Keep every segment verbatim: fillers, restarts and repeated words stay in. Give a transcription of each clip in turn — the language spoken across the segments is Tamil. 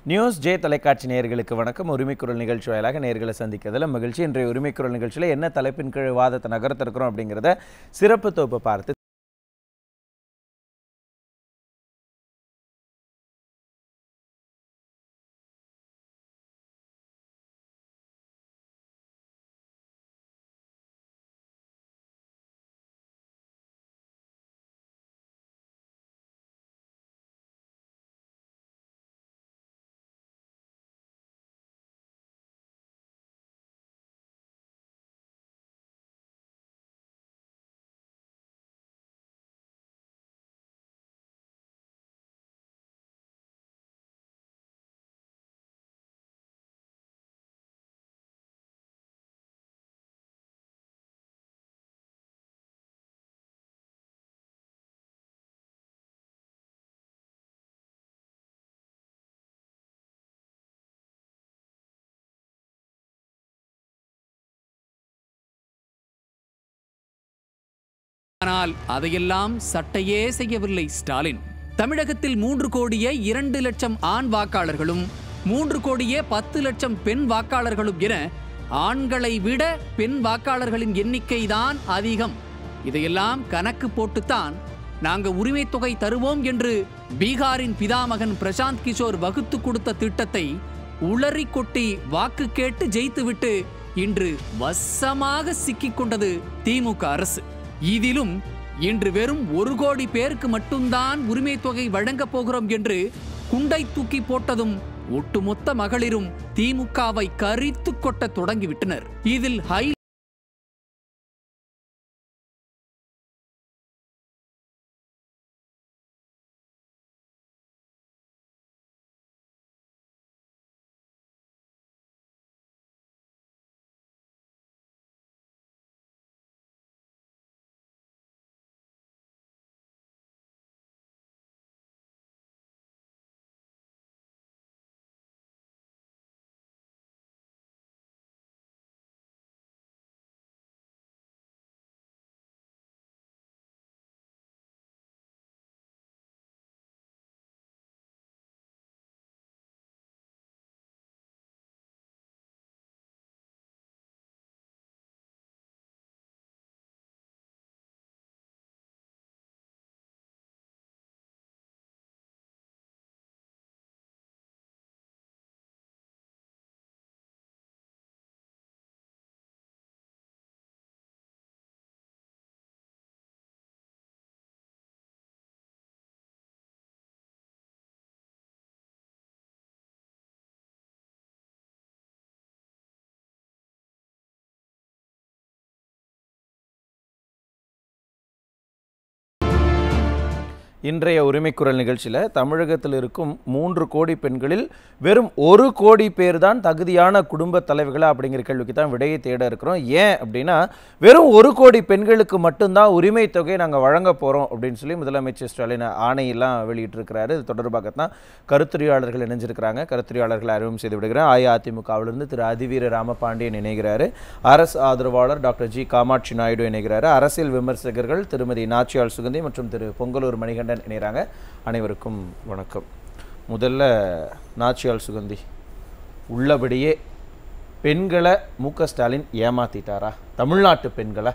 நியூஸ் ஜே தொலைக்காட்சி நேயர்களுக்கு வணக்கம். உரிமைக்குரல் நிகழ்ச்சி வாயிலாக நேயர்களை சந்திக்கிறதுல மகிழ்ச்சி. இன்றைய உரிமைக்குரல் நிகழ்ச்சியில் என்ன தலைப்பின் கீழ் வாதத்தை நகர்த்திருக்கிறோம் அப்படிங்கிறத சிறப்பு தொகுப்பு பார்த்து ஆனால் அதையெல்லாம் சட்டையே செய்யவில்லை ஸ்டாலின். தமிழகத்தில் மூன்று கோடியே இரண்டு லட்சம் ஆண் வாக்காளர்களும் மூன்று கோடியே பத்து லட்சம் பெண் வாக்காளர்களும் என ஆண்களை விட பெண் வாக்காளர்களின் எண்ணிக்கை தான் அதிகம். இதையெல்லாம் கணக்கு போட்டுத்தான் நாங்க உரிமை தொகை தருவோம் என்று பீகாரின் பிதாமகன் பிரசாந்த் கிஷோர் வகுத்து கொடுத்த திட்டத்தை உளறி கொட்டி வாக்கு கேட்டு ஜெயித்துவிட்டு இன்று வசமாக சிக்கிக் கொண்டது திமுக அரசு. இதிலும் இன்று வெறும் ஒரு கோடி பேருக்கு மட்டும்தான் உரிமை தொகை வழங்கப் போகிறோம் என்று குண்டை தூக்கி போட்டதும் ஒட்டுமொத்த மகளிரும் திமுகவை கரித்து கொட்ட தொடங்கிவிட்டனர். இதில் ஹை இன்றைய உரிமைக்குரல் நிகழ்ச்சியில் தமிழகத்தில் இருக்கும் மூன்று கோடி பெண்களில் வெறும் ஒரு கோடி பேர் தான் தகுதியான குடும்ப தலைவர்களா அப்படிங்கிற கேள்விக்கு தான் விடையை தேட இருக்கிறோம். ஏன் அப்படின்னா வெறும் ஒரு கோடி பெண்களுக்கு மட்டும்தான் உரிமை தொகை நாங்கள் வழங்க போகிறோம் அப்படின்னு சொல்லி முதலமைச்சர் ஸ்டாலின் ஆணையெல்லாம் வெளியிட்டிருக்கிறாரு. இது தொடர்பாக தான் கருத்துரையாளர்கள் இணைஞ்சிருக்கிறாங்க. கருத்துரையாளர்களை அறிமுகம் செய்து விடுகிறேன். அஇஅதிமுகவிலிருந்து திரு அதிவீர ராமபாண்டியன் இணைகிறாரு. அரசு ஆதரவாளர் டாக்டர் ஜி காமாட்சி நாயுடு இணைகிறாரு. அரசியல் விமர்சகர்கள் திருமதி நாச்சியாள் சுகந்தி மற்றும் திரு பொங்கலூர் மணிகண்டன் இணைகிறாங்க. அனைவருக்கும் வணக்கம். முதல்ல நாச்சியாள் சுகந்தி, உள்ளபடியே பெண்களை மு க ஸ்டாலின் ஏமாத்திட்டாரா? தமிழ்நாட்டு பெண்களை?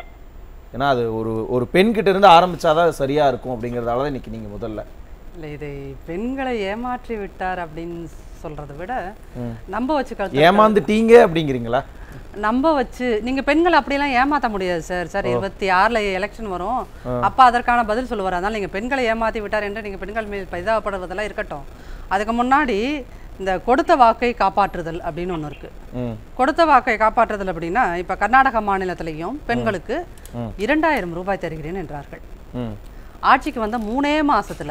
ஏன்னா அது ஒரு ஒரு பெண்கிட்ட இருந்து ஆரம்பிச்சாதான் அது சரியா இருக்கும் அப்படிங்கிறதால தான் இன்னைக்கு நீங்க முதல்ல இல்லை, இதை பெண்களை ஏமாற்றி விட்டார் அப்படின்னு சொல்றதை விட நம்ப வச்சு ஏமாந்துட்டீங்க அப்படிங்கிறீங்களா? நம்ப வச்சு நீங்க பெண்களை அப்படியெல்லாம் ஏமாற்ற முடியாது சார். சார் இருபத்தி ஆறுல எலெக்ஷன் வரும், அப்ப அதற்கான பதில் சொல்லுவார். அதனால நீங்க பெண்களை ஏமாத்தி விட்டார் என்று நீங்க பெண்கள் மேல் பரிதாபப்படுவதெல்லாம் இருக்கட்டும். அதுக்கு முன்னாடி இந்த கொடுத்த வாக்கை காப்பாற்றுதல் அப்படின்னு ஒன்று இருக்கு. கொடுத்த வாக்கை காப்பாற்றுதல் அப்படின்னா இப்ப கர்நாடக மாநிலத்திலையும் பெண்களுக்கு இரண்டாயிரம் ரூபாய் தருகிறேன் என்றார்கள். ஆட்சிக்கு வந்த மூணே மாசத்துல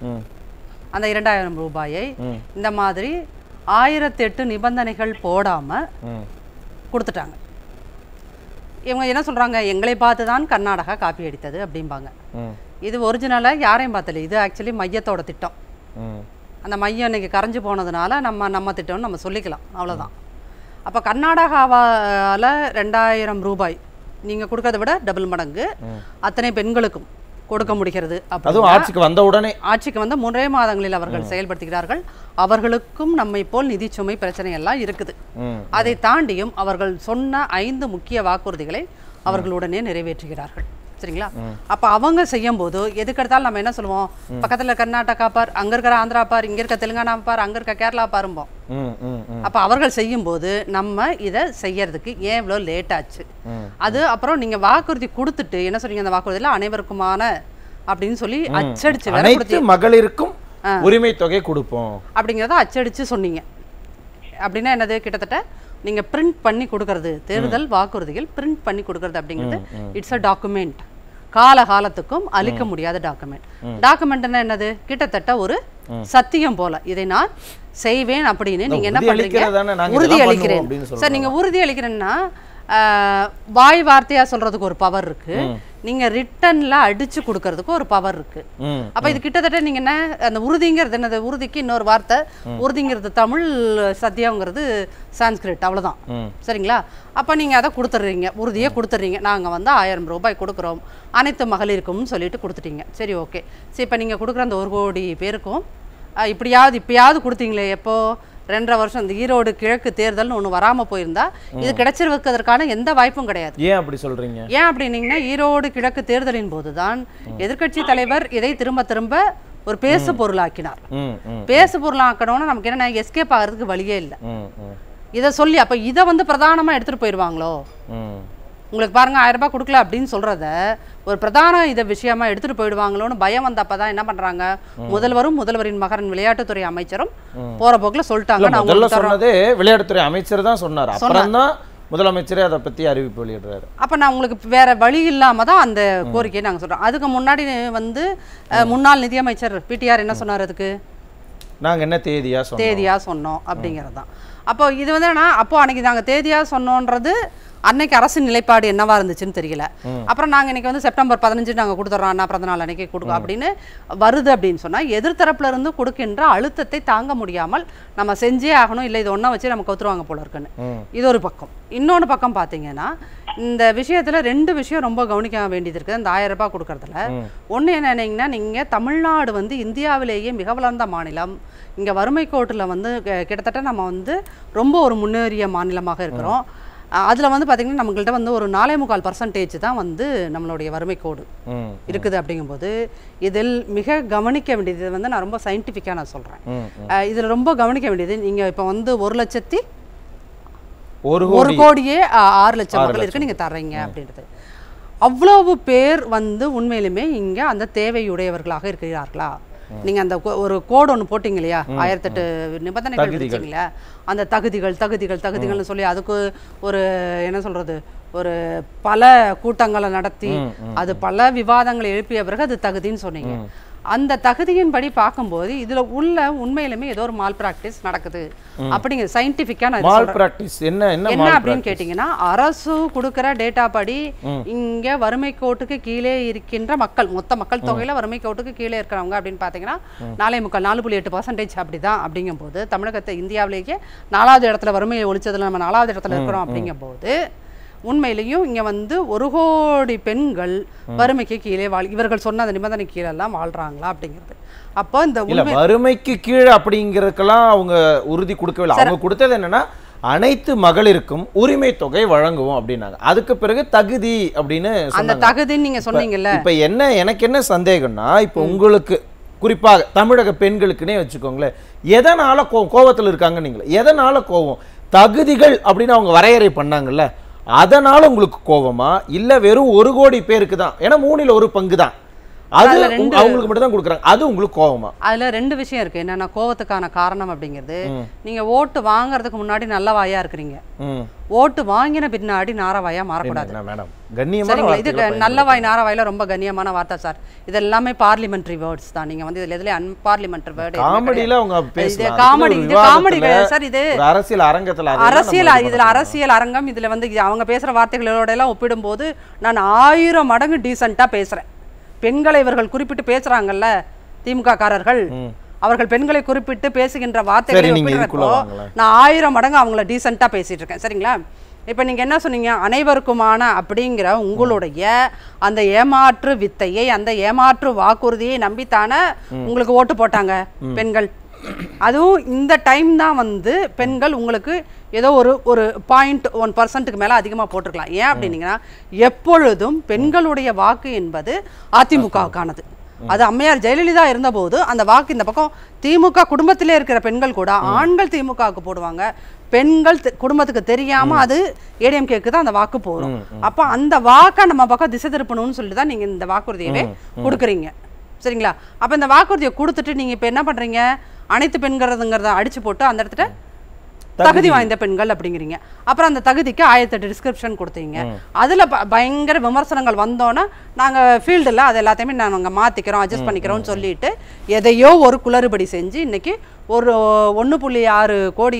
அந்த இரண்டாயிரம் ரூபாயை இந்த மாதிரி ஆயிரத்தி எட்டு நிபந்தனைகள் போடாம கொடுத்துட்டாங்க. இவங்க என்ன சொல்றாங்க, எங்களை பார்த்து தான் கர்நாடகா காப்பி அடித்தது அப்படிம்பாங்க. இது ஒரிஜினலா யாரையும் பார்த்தல, இது ஆக்சுவலி மையத்தோட திட்டம். அந்த மையம் இன்னைக்கு கரைஞ்சு போனதுனால நம்ம நம்ம திட்டம்னு நம்ம சொல்லிக்கலாம், அவ்வளோதான். அப்போ கர்நாடகாவால் ரெண்டாயிரம் ரூபாய் நீங்கள் கொடுக்கறத விட டபுள் மடங்கு அத்தனை பெண்களுக்கும் கொடுக்க முடிகிறது. அதுவும் ஆட்சிக்கு வந்த உடனே ஆட்சிக்கு வந்த மூன்றே மாதங்களில் அவர்கள் செயல்படுத்துகிறார்கள். அவர்களுக்கும் நம்மை போல் நிதி சுமை பிரச்சனை எல்லாம் இருக்குது. அதை தாண்டியும் அவர்கள் சொன்ன ஐந்து முக்கிய வாக்குறுதிகளை அவர்களுடனே நிறைவேற்றுகிறார்கள். சரிங்களா? அப்ப அவங்க செய்யும் போது எதுக்கெடுத்தாலும் நம்ம என்ன சொல்லுவோம், பக்கத்துல கர்நாடகா பார், அங்க இருக்கிற ஆந்திரா பார், இங்க இருக்க தெலுங்கானா பார், அங்க இருக்க கேரளா பாரும்போம். அப்ப அவர்கள் செய்யும் போது நம்ம இதை செய்யறதுக்கு ஏன் இவ்வளவு லேட் ஆச்சு? அது அப்புறம் நீங்க வாக்குறுதி கொடுத்துட்டு என்ன சொல்றீங்க, அந்த வாக்குறுதியில அனைவருக்குமான அப்படின்னு சொல்லி அச்சடிச்சு அனைத்து மகளிருக்கும் உரிமை தொகை கொடுப்போம் அப்படிங்கிறத அச்சடிச்சு சொன்னீங்க. அப்படின்னா என்னது, கிட்டத்தட்ட நீங்க பிரிண்ட் பண்ணி கொடுக்கறது, தேர்தல் வாக்குறுதிகள் பிரிண்ட் பண்ணி கொடுக்கறது அப்படிங்கிறது இட்ஸ் அ டாக்குமெண்ட். கால காலத்துக்கும் அழிக்க முடியாத டாக்குமெண்ட். டாக்குமெண்ட்னா என்னது, கிட்டத்தட்ட ஒரு சத்தியம் போல, இதை நான் செய்வேன் அப்படின்னு நீங்க என்ன பண்றீங்க, உறுதி அளிக்கிறேன் சார். நீங்க உறுதி அளிக்கிறேன்னா வாய் வார்த்தையா சொல்றதுக்கு ஒரு பவர் இருக்கு, நீங்க ரிட்டன்ல அடிச்சு கொடுக்கறதுக்கு ஒரு பவர் இருக்கு. அப்ப இது கிட்டத்தட்ட நீங்க என்ன, அந்த உறுதிங்கிறது என்னது, உறுதிக்கு இன்னொரு வார்த்தை, உறுதிங்கிறது தமிழ், சத்தியங்கிறது சான்ஸ்கிரிட், அவ்வளவுதான். சரிங்களா? அப்ப நீங்க அதை கொடுத்துட்றீங்க, உறுதியே கொடுத்துட்றீங்க. நாங்க வந்து ஆயிரம் ரூபாய் கொடுக்குறோம் அனைத்து மகளிருக்கும் சொல்லிட்டு கொடுத்துட்டீங்க. சரி, ஓகே. சரி, இப்ப நீங்க கொடுக்குற அந்த ஒரு கோடி பேருக்கும் இப்படியாவது இப்பயாவது கொடுத்தீங்களே, எப்போ ரெண்டரை வருஷம் இந்த ஈரோடு கிழக்கு தேர்தல்னு ஒன்று வராமல் போயிருந்தா இது கிடைச்சிருவதற்கான எந்த வாய்ப்பும் கிடையாது. ஏன் அப்படி சொல்றீங்க? ஏன் அப்படின்னீங்கன்னா, ஈரோடு கிழக்கு தேர்தலின் போதுதான் எதிர்க்கட்சி தலைவர் இதை திரும்ப திரும்ப ஒரு பேசு பொருளாக்கினார். பேசு பொருளாக்கணும்னு நமக்கு என்ன, எஸ்கேப் ஆகிறதுக்கு வழியே இல்லை. இதை சொல்லி அப்ப இதை வந்து பிரதானமா எடுத்துட்டு போயிடுவாங்களோ, உங்களுக்கு பாருங்க ஆயிரம் ரூபாய் கொடுக்கல அப்படின்னு சொல்றத ஒரு பிரதான இதை விஷயமா எடுத்துட்டு போயிடுவாங்களோன்னு பயம் வந்தப்பதான் என்ன பண்றாங்க, முதல்வரும் முதல்வரின் மகன் விளையாட்டுத்துறை அமைச்சரும் போற போக்குல சொல்லிட்டாங்க. முதல்ல சொன்னதே விளையாட்டுத்துறை அமைச்சர் தான் சொன்னார், அப்புறம் தான் முதலமைச்சரே அதை பத்தி அறிவிப்பு வெளியிடுறாரு. அப்ப நான் உங்களுக்கு வேற வழி இல்லாம தான் அந்த கோரிக்கையை நாங்க சொல்றோம். அதுக்கு முன்னாடி வந்து முன்னாள் நிதியமைச்சர் பிடிஆர் என்ன சொன்னார், அதுக்கு நாங்க என்ன தேதியா தேதியா சொன்னோம் அப்படிங்கறதுதான். அப்போ இது வந்து என்ன, அப்போ அன்னைக்கு நாங்க தேதியா சொன்னோன்றது அன்னைக்கு அரசு நிலைப்பாடு என்னவா இருந்துச்சுன்னு தெரியல. அப்புறம் நாங்க இன்னைக்கு வந்து செப்டம்பர் பதினஞ்சு நாங்க கொடுத்துறோம், அண்ணா பிறந்த நாள் அன்னைக்கு கொடுக்கும் அப்படின்னு வருது அப்படின்னு சொன்னா எதிர்த்தரப்புல இருந்து கொடுக்கின்ற அழுத்தத்தை தாங்க முடியாமல் நம்ம செஞ்சே ஆகணும், இல்லை இது ஒன்றா வச்சு நம்ம கவுத்துருவாங்க போல இருக்குன்னு இது ஒரு பக்கம். இன்னொன்று பக்கம் பார்த்தீங்கன்னா, இந்த விஷயத்துல ரெண்டு விஷயம் ரொம்ப கவனிக்க வேண்டியது இருக்குது அந்த ஆயிரம் ரூபாய் கொடுக்கறதுல. ஒன்று என்னன்னீங்கன்னா, நீங்க தமிழ்நாடு வந்து இந்தியாவிலேயே மிக வளர்ந்த மாநிலம், இங்க வறுமை கோட்டில் வந்து கிட்டத்தட்ட நம்ம வந்து ரொம்ப ஒரு முன்னேறிய மாநிலமாக இருக்கிறோம். அதில் வந்து பார்த்தீங்கன்னா நம்மள்கிட்ட வந்து ஒரு நாலே முக்கால் பர்சன்டேஜ் தான் வந்து நம்மளுடைய வறுமை கோடு இருக்குது. அப்படிங்கும்போது இதில் மிக கவனிக்க வேண்டியது வந்து, நான் ரொம்ப சயின்டிஃபிக்காக நான் சொல்கிறேன், இதில் ரொம்ப கவனிக்க வேண்டியது, நீங்கள் இப்போ வந்து ஒரு லட்சத்தி ஒரு கோடியே ஆறு லட்சம் மக்களுக்கு நீங்கள் தர்றீங்க அப்படின்றது. அவ்வளவு பேர் வந்து உண்மையிலுமே இங்கே அந்த தேவையுடையவர்களாக இருக்கிறார்களா? நீங்க அந்த ஒரு கோடு ஒன்று போட்டீங்க இல்லையா, ஆயிரத்தி எட்டு நிபந்தனைகள் வச்சீங்களா, அந்த தகுதிகள் தகுதிகள் தகுதிகள்னு சொல்லி அதுக்கு ஒரு என்ன சொல்றது, ஒரு பல கூட்டங்களை நடத்தி அது பல விவாதங்களை எழுப்பிய பிறகு அது தகுதின்னு சொன்னீங்க. அந்த தகுதியின் படி பார்க்கும்போது இதுல உள்ள உண்மையிலுமே ஏதோ ஒரு மால் பிராக்டிஸ் நடக்குது அப்படிங்கிற சயின்டிஃபிக்கா நான் மால் பிராக்டிஸ் என்ன என்ன அப்படின்னு கேட்டீங்கன்னா, அரசு கொடுக்கிற டேட்டா படி இங்க வறுமை கோட்டுக்கு கீழே இருக்கின்ற மக்கள், மொத்த மக்கள் தொகையில வறுமை கோட்டுக்கு கீழே இருக்கிறவங்க அப்படின்னு பாத்தீங்கன்னா நாலே முக்கால் நாலு புள்ளி எட்டு பர்சன்டேஜ் அப்படிதான். அப்படிங்கும் போது தமிழகத்தை இந்தியாவிலேயே நாலாவது இடத்துல வறுமையை ஒழிச்சதுல நம்ம நாலாவது இடத்துல இருக்கிறோம். அப்படிங்கும் போது உண்மையிலையும் இங்க வந்து ஒரு கோடி பெண்கள் வறுமைக்கு கீழே வாழ், இவர்கள் சொன்ன அந்த நிபந்தனை கீழே எல்லாம் வாழ்றாங்களா அப்படிங்கிறது. அப்போ இந்த வறுமைக்கு கீழே அப்படிங்கிறதுக்கெல்லாம் அவங்க உறுதி கொடுக்கவில்லை. அவங்க கொடுத்தது என்னன்னா, அனைத்து மகளிருக்கும் உரிமை தொகை வழங்குவோம் அப்படின்னாங்க. அதுக்கு பிறகு தகுதி அப்படின்னு அந்த தகுதின்னு நீங்க சொன்னீங்கல்ல. இப்ப என்ன எனக்கு என்ன சந்தேகம்னா, இப்ப உங்களுக்கு குறிப்பாக தமிழக பெண்களுக்குன்னே வச்சுக்கோங்களேன், எதனால கோ கோவத்தில் இருக்காங்க நீங்களே, எதனால கோவம்? தகுதிகள் அப்படின்னு அவங்க வரையறை பண்ணாங்கல்ல, அதனால உங்களுக்கு கோவமா, இல்ல வெறும் ஒரு கோடி பேருக்கு தான், ஏன்னா மூணில் ஒரு பங்கு தான், அது அவங்களுக்கு மட்டும் தான் கொடுக்குறாங்க, அது உங்களுக்கு கோவமா? அதுல ரெண்டு விஷயம் இருக்கு. என்னன்னா, கோவத்துக்கான காரணம் அப்படிங்கிறது, நீங்க ஓட்டு வாங்குறதுக்கு முன்னாடி நல்ல வாயா இருக்கிறீங்க, ஓட்டு வாங்கின பின்னாடி நாரவாயா மாறக்கூடாது. மேடம் கண்ணியமான இது நல்லவாய் நாரவாயில ரொம்ப கண்ணியமான வார்த்தை சார். இது எல்லாமே பார்லிமெண்டரி வேர்ட்ஸ் தான். நீங்க வந்து இதுல எதுல அன்பார்லிமெண்டரி வேர்ட் காமெடியில அவங்க பேசுறாங்க. காமெடி இது காமெடி சார். இது அரசியல் அரங்கத்துல அரசியல் இதுல அரசியல் அரங்கம். இதுல வந்து அவங்க பேசுற வார்த்தைகளோட எல்லாம் ஒப்பிடும்போது நான் ஆயிரம் மடங்கு டீசெண்டா பேசுறேன். பெண்களை இவர்கள் குறிப்பிட்டு பேசுறாங்கல்ல திமுக காரர்கள், அவர்கள் பெண்களை குறிப்பிட்டு பேசுகின்ற வார்த்தைகளை ஒப்பிடுறப்போ நான் ஆயிரம் மடங்கு அவங்கள டீசெண்டா பேசிட்டு இருக்கேன். சரிங்களா? இப்போ நீங்க என்ன சொன்னீங்க, அனைவருக்குமான அப்படிங்கிற உங்களுடைய அந்த ஏமாற்று வித்தையை, அந்த ஏமாற்று வாக்குறுதியை நம்பித்தானே உங்களுக்கு ஓட்டு போட்டாங்க பெண்கள். அதுவும் இந்த டைம் தான் வந்து பெண்கள் உங்களுக்கு ஏதோ ஒரு ஒரு பாயிண்ட் ஒன் பர்சன்ட்டுக்கு மேலே அதிகமாக போட்டிருக்கலாம். ஏன் அப்படின்னீங்கன்னா, எப்பொழுதும் பெண்களுடைய வாக்கு என்பது அதிமுகவுக்கானது. அது அம்மையார் ஜெயலலிதா இருந்தபோது அந்த வாக்கு இந்த பக்கம் திமுக குடும்பத்திலே இருக்கிற பெண்கள் கூட ஆண்கள் திமுகவுக்கு போடுவாங்க, பெண்கள் குடும்பத்துக்கு தெரியாம அது ஏடிஎம்கேக்கு தான் அந்த வாக்கு போடும். அப்ப அந்த வாக்கை நம்ம பக்கம் திசை திருப்பணும்னு சொல்லிட்டு தான் நீங்க இந்த வாக்குறுதியவே கொடுக்குறீங்க. சரிங்களா? அப்ப இந்த வாக்குறுதியை கொடுத்துட்டு நீங்க இப்ப என்ன பண்றீங்க, அனைத்து பெண்கிறதுங்கிறத அடிச்சு போட்டு அந்த இடத்துல தகுதி வாய்ந்த பெண்கள் அப்படிங்கிறீங்க. அப்புறம் அந்த தகுதிக்கு ஆயிரத்தெட்டு டிஸ்கிரிப்ஷன் கொடுத்தீங்க. அதுல பயங்கர விமர்சனங்கள் வந்தோன்னா நாங்க ஃபீல்டில் அது எல்லாத்தையுமே நாங்கள் மாத்திக்கிறோம், அட்ஜஸ்ட் பண்ணிக்கிறோம்னு சொல்லிட்டு எதையோ ஒரு குளறுபடி செஞ்சு இன்னைக்கு ஒரு ஒன்னு புள்ளி ஆறு கோடி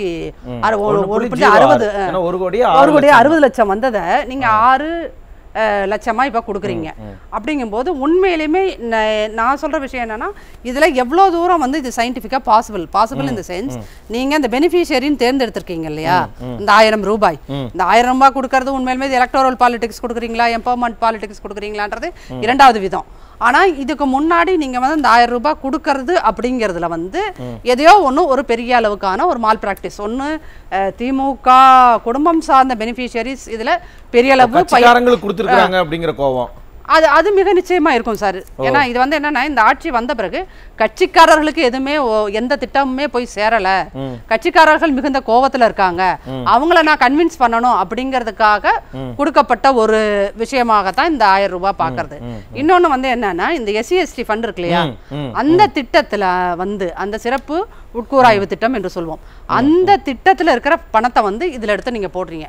ஒரு புள்ளி அறுபது ஒரு கோடி ஒரு கோடி அறுபது லட்சம் வந்ததை நீங்க ஆறு லட்சமா இப்ப கொடுக்குறீங்க. அப்படிங்கும்போது உண்மையிலுமே நான் சொல்ற விஷயம் என்னன்னா, இதுல எவ்வளவு தூரம் வந்து இது சயின்டிஃபிக்கா பாசிபிள் பாசிபிள் இந்த சென்ஸ், நீங்க இந்த பெனிஃபிஷியரின்னு தேர்ந்தெடுத்திருக்கீங்க இல்லையா, இந்த ஆயிரம் ரூபாய் இந்த ஆயிரம் ரூபாய் கொடுக்கறது உண்மையிலுமே எலக்டோரல் பாலிடிக்ஸ் கொடுக்குறீங்களா, எம்பவர்மெண்ட் பாலிடிக்ஸ் கொடுக்குறீங்களான்றது இரண்டாவது விதம். ஆனா இதுக்கு முன்னாடி நீங்க வந்து இந்த ஆயிரம் ரூபாய் கொடுக்கறது அப்படிங்கிறதுல வந்து எதையோ ஒன்று ஒரு பெரிய அளவுக்கான ஒரு மால் பிராக்டிஸ் ஒன்று திமுக குடும்பம் சார்ந்த பெனிஃபிஷியரிஸ் இதுல பெரிய அளவு கொடுத்துருக்காங்க அப்படிங்கிற கோவம் அது அது மிக நிச்சயமா இருக்கும் சார். ஏன்னா இது வந்து என்னன்னா, இந்த ஆட்சி வந்த பிறகு கட்சிக்காரர்களுக்கு எதுவுமே எந்த திட்டமுமே போய் சேரல, கட்சிக்காரர்கள் மிகுந்த கோவத்துல இருக்காங்க, அவங்கள நான் கன்வின்ஸ் பண்ணணும் அப்படிங்கிறதுக்காக கொடுக்கப்பட்ட ஒரு விஷயமாகத்தான் இந்த ஆயிரம் ரூபாய் பாக்குறது. இன்னொன்னு வந்து என்னன்னா, இந்த எஸ்சி எஸ்டி ஃபண்ட் இருக்கு இல்லையா, அந்த திட்டத்துல வந்து அந்த சிறப்பு உட்கூராய்வு திட்டம் என்று சொல்வோம், அந்த திட்டத்துல இருக்கிற பணத்தை வந்து இதுல எடுத்து நீங்க போடுறீங்க,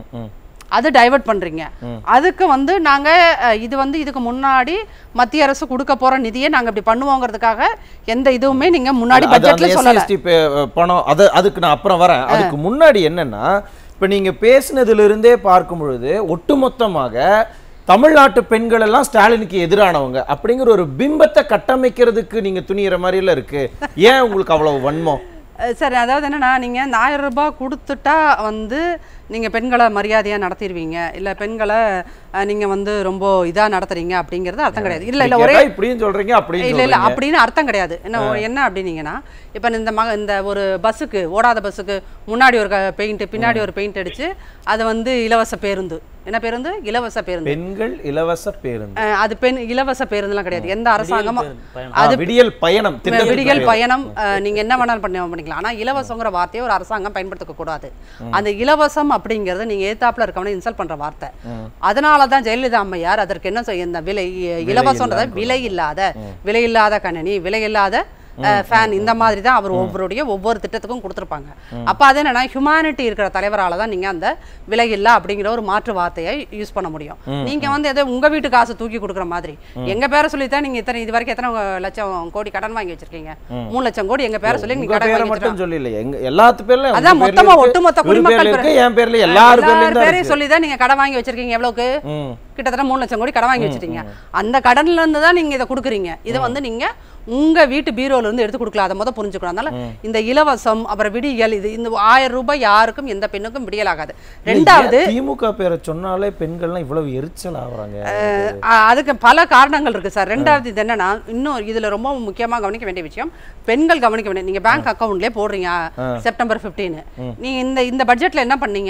அது டைவர்ட் பண்றீங்க. அதுக்கு வந்து நாங்க இது வந்து இதுக்கு முன்னாடி மத்திய அரசு கொடுக்க போற நிதியை நாங்க இப்படி பண்ணுவோங்கிறதுக்காக எந்த இதுவுமே நீங்க முன்னாடி பட்ஜெட்ல சொல்லல. பணம் அது அதுக்கு நான் அப்புறம் வரேன். அதுக்கு முன்னாடி என்னன்னா, இப்ப நீங்க பேசினதுல இருந்தே பார்க்கும் பொழுது ஒட்டுமொத்தமாக தமிழ்நாட்டு பெண்கள் எல்லாம் ஸ்டாலினுக்கு எதிரானவங்க அப்படிங்கிற ஒரு பிம்பத்தை கட்டமைக்கிறதுக்கு நீங்க துணியிற மாதிரி எல்லாம் இருக்கு. ஏன் உங்களுக்கு அவ்வளவு வன்மம்? சரி, அதாவது என்னன்னா, நீங்க இந்த ஆயிரம் ரூபாய் கொடுத்துட்டா வந்து நீங்க பெண்களை மரியாதையா நடத்திடுவீங்க, இல்ல பெண்களை நீங்க வந்து ரொம்ப இதா நடத்துறீங்க அப்படிங்கிறது அர்த்தம் கிடையாது. இல்ல இல்ல ஒரே இப்படின்னு சொல்றீங்க அப்படி இல்ல இல்ல அப்படின்னு அர்த்தம் கிடையாது. என்ன என்ன அப்படின்னீங்கன்னா, இப்ப இந்த மக இந்த ஒரு பஸ்ஸுக்கு ஓடாத பஸ்ஸுக்கு முன்னாடி ஒரு பெயிண்ட் பின்னாடி ஒரு பெயிண்ட் அடிச்சு அது வந்து இலவச பேருந்து, என்ன பேருந்து, இலவச பேருந்து, பெண்கள் இலவச பேருந்து, அது பெண் இலவச பேருந்துலாம் கிடையாது. எந்த அரசாங்கமும் அது விடியல் பயணம் விடியல் பயணம் நீங்க என்ன வேணாலும் பண்ண பண்ணிக்கலாம். ஆனா இலவசங்கிற வார்த்தையை ஒரு அரசாங்கம் பயன்படுத்த கூடாது. அந்த இலவசம் அப்படிங்கறது நீங்க ஏத்தாப்புல இருக்கவனை இன்சல்ட் பண்ற வார்த்தை. அதனாலதான் ஜெயலலிதா அம்மையார் அதற்கு என்ன செய்ய, இந்த விலை இலவசம்ன்றத விலை இல்லாத விலை இல்லாத கணனி, விலை இல்லாத ஃபேன், இந்த மாதிரி தான் அவர் ஒவ்வொருடைய ஒவ்வொரு திட்டத்துக்கும் கொடுத்துருப்பாங்க. அப்போ அது என்னன்னா, ஹியூமானிட்டி இருக்கிற தலைவரால தான் நீங்க அந்த விலை இல்ல அப்படிங்கிற ஒரு மாற்று வார்த்தையை யூஸ் பண்ண முடியும். நீங்க வந்து எதை உங்க வீட்டு காசு தூக்கி கொடுக்குற மாதிரி எங்க பேரை சொல்லித்தான் நீங்க இத்தனை இது வரைக்கும் எத்தனை லட்சம் கோடி கடன் வாங்கி வச்சிருக்கீங்க, மூணு லட்சம் கோடி எங்க பேரை சொல்லி நீங்க கடன் மட்டும் சொல்லி இல்ல, எங்க எல்லாத்து பேர்ல அதான் மொத்தமா ஒட்டுமொத்த குடிமக்கள் என் பேர்ல எல்லார் பேரையும் சொல்லி தான் நீங்க கடன் வாங்கி வச்சிருக்கீங்க. எவ்வளவுக்கு? கிட்டத்தட்ட மூணு லட்சம் கோடி கடன் வாங்கி வச்சிருக்கீங்க. அந்த கடன்ல இருந்து தான் நீங்க இதை கொடுக்குறீங்க. இதை வந்து நீங்க உங்க வீட்டு பீரோல இருந்து எடுத்து கொடுக்கலாம். அதை முதல் புரிஞ்சுக்கணும். அதனால இந்த இலவசம் அப்புறம் விடியல், இது இந்த ஆயிரம் ரூபாய் யாருக்கும் எந்த பெண்ணுக்கும் விடியல் ஆகாது. ரெண்டாவது, திமுக பேரை சொன்னாலே பெண்கள்லாம் இவ்வளவு எரிச்சல் ஆகுறாங்க. அதுக்கு பல காரணங்கள் இருக்கு சார். ரெண்டாவது இது என்னன்னா, இன்னும் இதுல ரொம்ப முக்கியமா கவனிக்க வேண்டிய விஷயம், பெண்கள் கவனிக்க வேண்டிய, நீங்க பேங்க் அக்கவுண்ட்லயே போடுறீங்க செப்டம்பர் பிப்டீன், நீங்க இந்த இந்த பட்ஜெட்ல என்ன பண்ணீங்க?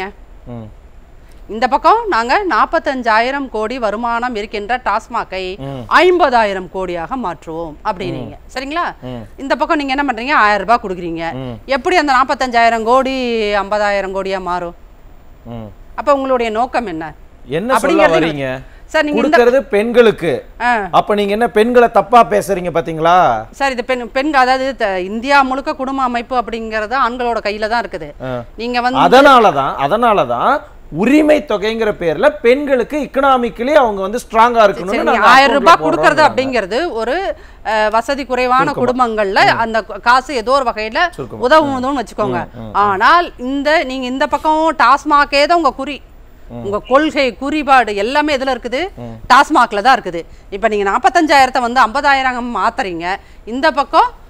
இந்த பக்கம் நாங்க நாற்பத்தஞ்சாயிரம் கோடி வருமானம் இருக்கின்ற டாஸ்மாகை ஐம்பதாயிரம் கோடியாக மாற்றுவோம் அப்படின்னீங்க, சரிங்களா? இந்த பக்கம் நீங்க என்ன பண்றீங்க, ஆயிரம் ரூபாய் கொடுக்குறீங்க. எப்படி அந்த நாற்பத்தஞ்சாயிரம் கோடி ஐம்பதாயிரம் கோடியா மாறும்? அப்ப உங்களுடைய நோக்கம் என்ன? என்ன சொல்ல வரீங்க சார்? நீங்க கொடுக்கிறது பெண்களுக்கு, அப்ப நீங்க என்ன பெண்களை தப்பா பேசுறீங்க பாத்தீங்களா சார்? இது பெண் பெண்கள், அதாவது இந்தியா முழுக்க குடும்ப அமைப்பு அப்படிங்கறது ஆண்களோட கையில தான் இருக்குது. நீங்க வந்து அதனாலதான் அதனாலதான் உரிமை தொகைங்கிற பேர்ல பெண்களுக்கு எக்கனாமிக்கலி அவங்க வந்து ஸ்ட்ராங்கா இருக்கணும். ஆயிரம் ரூபாய் கொடுக்கறது அப்படிங்கிறது ஒரு வசதி குறைவான குடும்பங்கள்ல அந்த காசு ஏதோ ஒரு வகையில உதவுதுன்னு வச்சுக்கோங்க. ஆனால் இந்த நீங்க இந்த பக்கம் டாஸ்மாகே தான் உங்க குறி, உங்க கொள்கை குறிபாடு எல்லாமே எதுல இருக்குது, டாஸ்மாக்ல தான் இருக்குது. இப்ப நீங்க நாற்பத்தஞ்சாயிரத்தை வந்து ஐம்பதாயிரம் மாத்துறீங்க, இந்த பக்கம்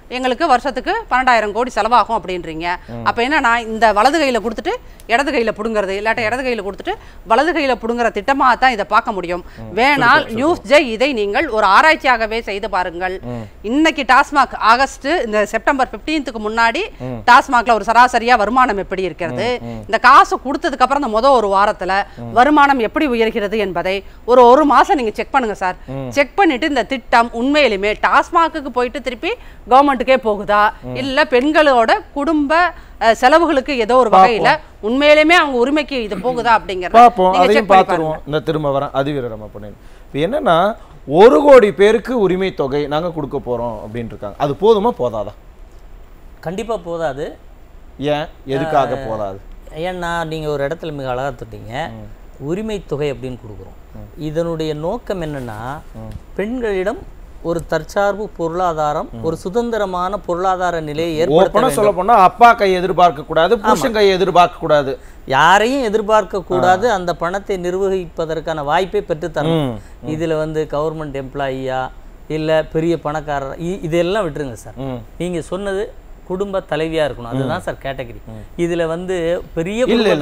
எங்களுக்கு வருஷத்துக்கு பன்னெண்டாயிரம் கோடி செலவாகும் அப்படின்றீங்க. அப்ப என்ன, நான் இந்த வலது கையில கொடுத்துட்டு இடது கையில புடுங்கிறது, இல்லாட்ட இடது கையில கொடுத்துட்டு வலது கையில புடுங்குற திட்டமா தான் இதை பார்க்க முடியும். வேணால் நியூஸ் ஜெய் இதை நீங்கள் ஒரு ஆராய்ச்சியாகவே செய்து பாருங்கள். இன்னைக்கு டாஸ்மாக் ஆகஸ்ட் இந்த செப்டம்பர் பதினைந்துக்கு முன்னாடி டாஸ்மாக்ல ஒரு சராசரியா வருமானம் எப்படி இருக்கிறது, இந்த காசு கொடுத்ததுக்கு அப்புறம் இந்த முதல் ஒரு வாரத்துல வருமானம் எப்படி உயர்கிறது என்பதை ஒரு ஒரு மாசம் நீங்க செக் பண்ணுங்க சார். செக் பண்ணிட்டு இந்த திட்டம் உண்மையிலுமே டாஸ்மாக்கு போயிட்டு திருப்பி கவர்மெண்ட்டுக்கே போகுதா, இல்ல பெண்களோட குடும்ப செலவுகளுக்கு ஏதோ ஒரு வகையில உண்மையிலுமே அவங்க உரிமைக்கு இது போகுதா அப்படிங்கறத பாப்போம். அதையும் பார்த்துருவோம். இந்த திரும்ப வரேன் அதிவீரமா பண்ணேன். இப்போ என்னன்னா ஒரு கோடி பேருக்கு உரிமை தொகை நாங்க கொடுக்க போறோம் அப்படின்னு இருக்காங்க. அது போதுமா போதாதா? கண்டிப்பா போதாது. ஏன், எதுக்காக போதாது? ஏன்னா நீங்க ஒரு இடத்துல மிக அழகா தொட்டீங்க. உரிமை தொகை அப்படின்னு கொடுக்குறோம். இதனுடைய நோக்கம் என்னன்னா பெண்களிடம் ஒரு தற்சார்பு பொருளாதாரம், ஒரு சுதந்திரமான பொருளாதார நிலையை ஏற்படுத்த சொல்ல போனா அப்பா கை எதிர்பார்க்க கூடாது, புருஷன் கை எதிர்பார்க்க கூடாது, யாரையும் எதிர்பார்க்க கூடாது. அந்த பணத்தை நிர்வகிப்பதற்கான வாய்ப்பை பெற்றுத்தரணும். இதுல வந்து கவர்மெண்ட் எம்ப்ளாயியா இல்ல பெரிய பணக்காரர் இதெல்லாம் விட்டுருங்க சார். நீங்க சொன்னது குடும்ப தலைவியா இருக்கணும், அதுதான் சார் கேட்டகரி. இதுல வந்து பெரிய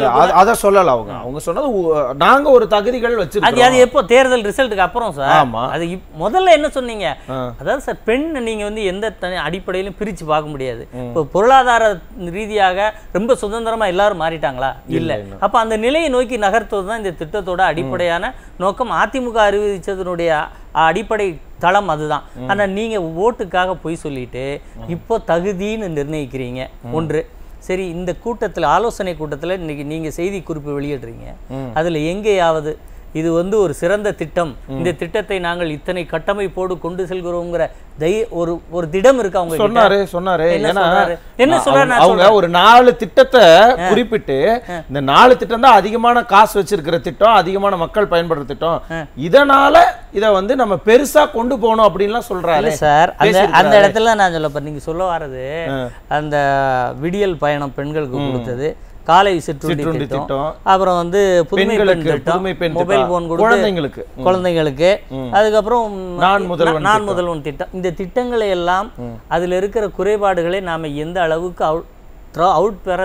அத சொல்லல அவங்க அவங்க சொன்னது நாங்க ஒரு தகுதிகள் வச்சிருக்கோம். அது எப்போ தேர்தல் ரிசல்ட்டுக்கு அப்புறம் சார். அது முதல்ல என்ன சொன்னீங்க, அதாவது சார் பெண் நீங்க வந்து எந்த அடிப்படையிலும் பிரிச்சு பார்க்க முடியாது. இப்போ பொருளாதார ரீதியாக ரொம்ப சுதந்திரமா எல்லாரும் மாறிட்டாங்களா? இல்ல. அப்ப அந்த நிலையை நோக்கி நகர்த்துவது தான் இந்த திட்டத்தோட அடிப்படையான நோக்கம். அதிமுக அறிவிச்சதனுடைய அடிப்படை தளம் அதுதான். ஆனா நீங்க ஓட்டுக்காக போய் சொல்லிட்டு இப்போ தகுதின்னு நிர்ணயிக்கிறீங்க. ஒன்று சரி, இந்த கூட்டத்தில் ஆலோசனை கூட்டத்தில் இன்னைக்கு நீங்க செய்தி குறிப்பு வெளியிடுறீங்க, அதுல எங்கேயாவது இது வந்து ஒரு சிறந்த திட்டம், இந்த திட்டத்தை நாங்கள் இத்தனை கட்டமைப்போடு கொண்டு செல்கிறோங்கிற ஒரு ஒரு திடம் இருக்கு அவங்க சொன்னாரு சொன்னாரு என்ன சொல்றாரு? அவங்க ஒரு நாலு திட்டத்தை குறிப்பிட்டு இந்த நாலு திட்டம் தான் அதிகமான காசு வச்சிருக்கிற திட்டம், அதிகமான மக்கள் பயன்படுற திட்டம், இதனால இத வந்து நம்ம பெருசா கொண்டு போகணும் அப்படின்லாம் சொல்றாரு சார். அந்த அந்த இடத்துல நான் சொல்ல நீங்க சொல்ல வர்றது அந்த விடியல் பயணம் பெண்களுக்கு கொடுத்தது, காலை சிற்றுண்டி திட்டம், அப்புறம் வந்து புதுமை பெண் திட்டம், மொபைல் போன் குழந்தைங்களுக்கு குழந்தைங்களுக்கு அதுக்கப்புறம் நான் முதல்வன் நான் முதல்வன் திட்டம். இந்த திட்டங்களை எல்லாம் அதுல இருக்கிற குறைபாடுகளை நாம எந்த அளவுக்கு அவுட் பெற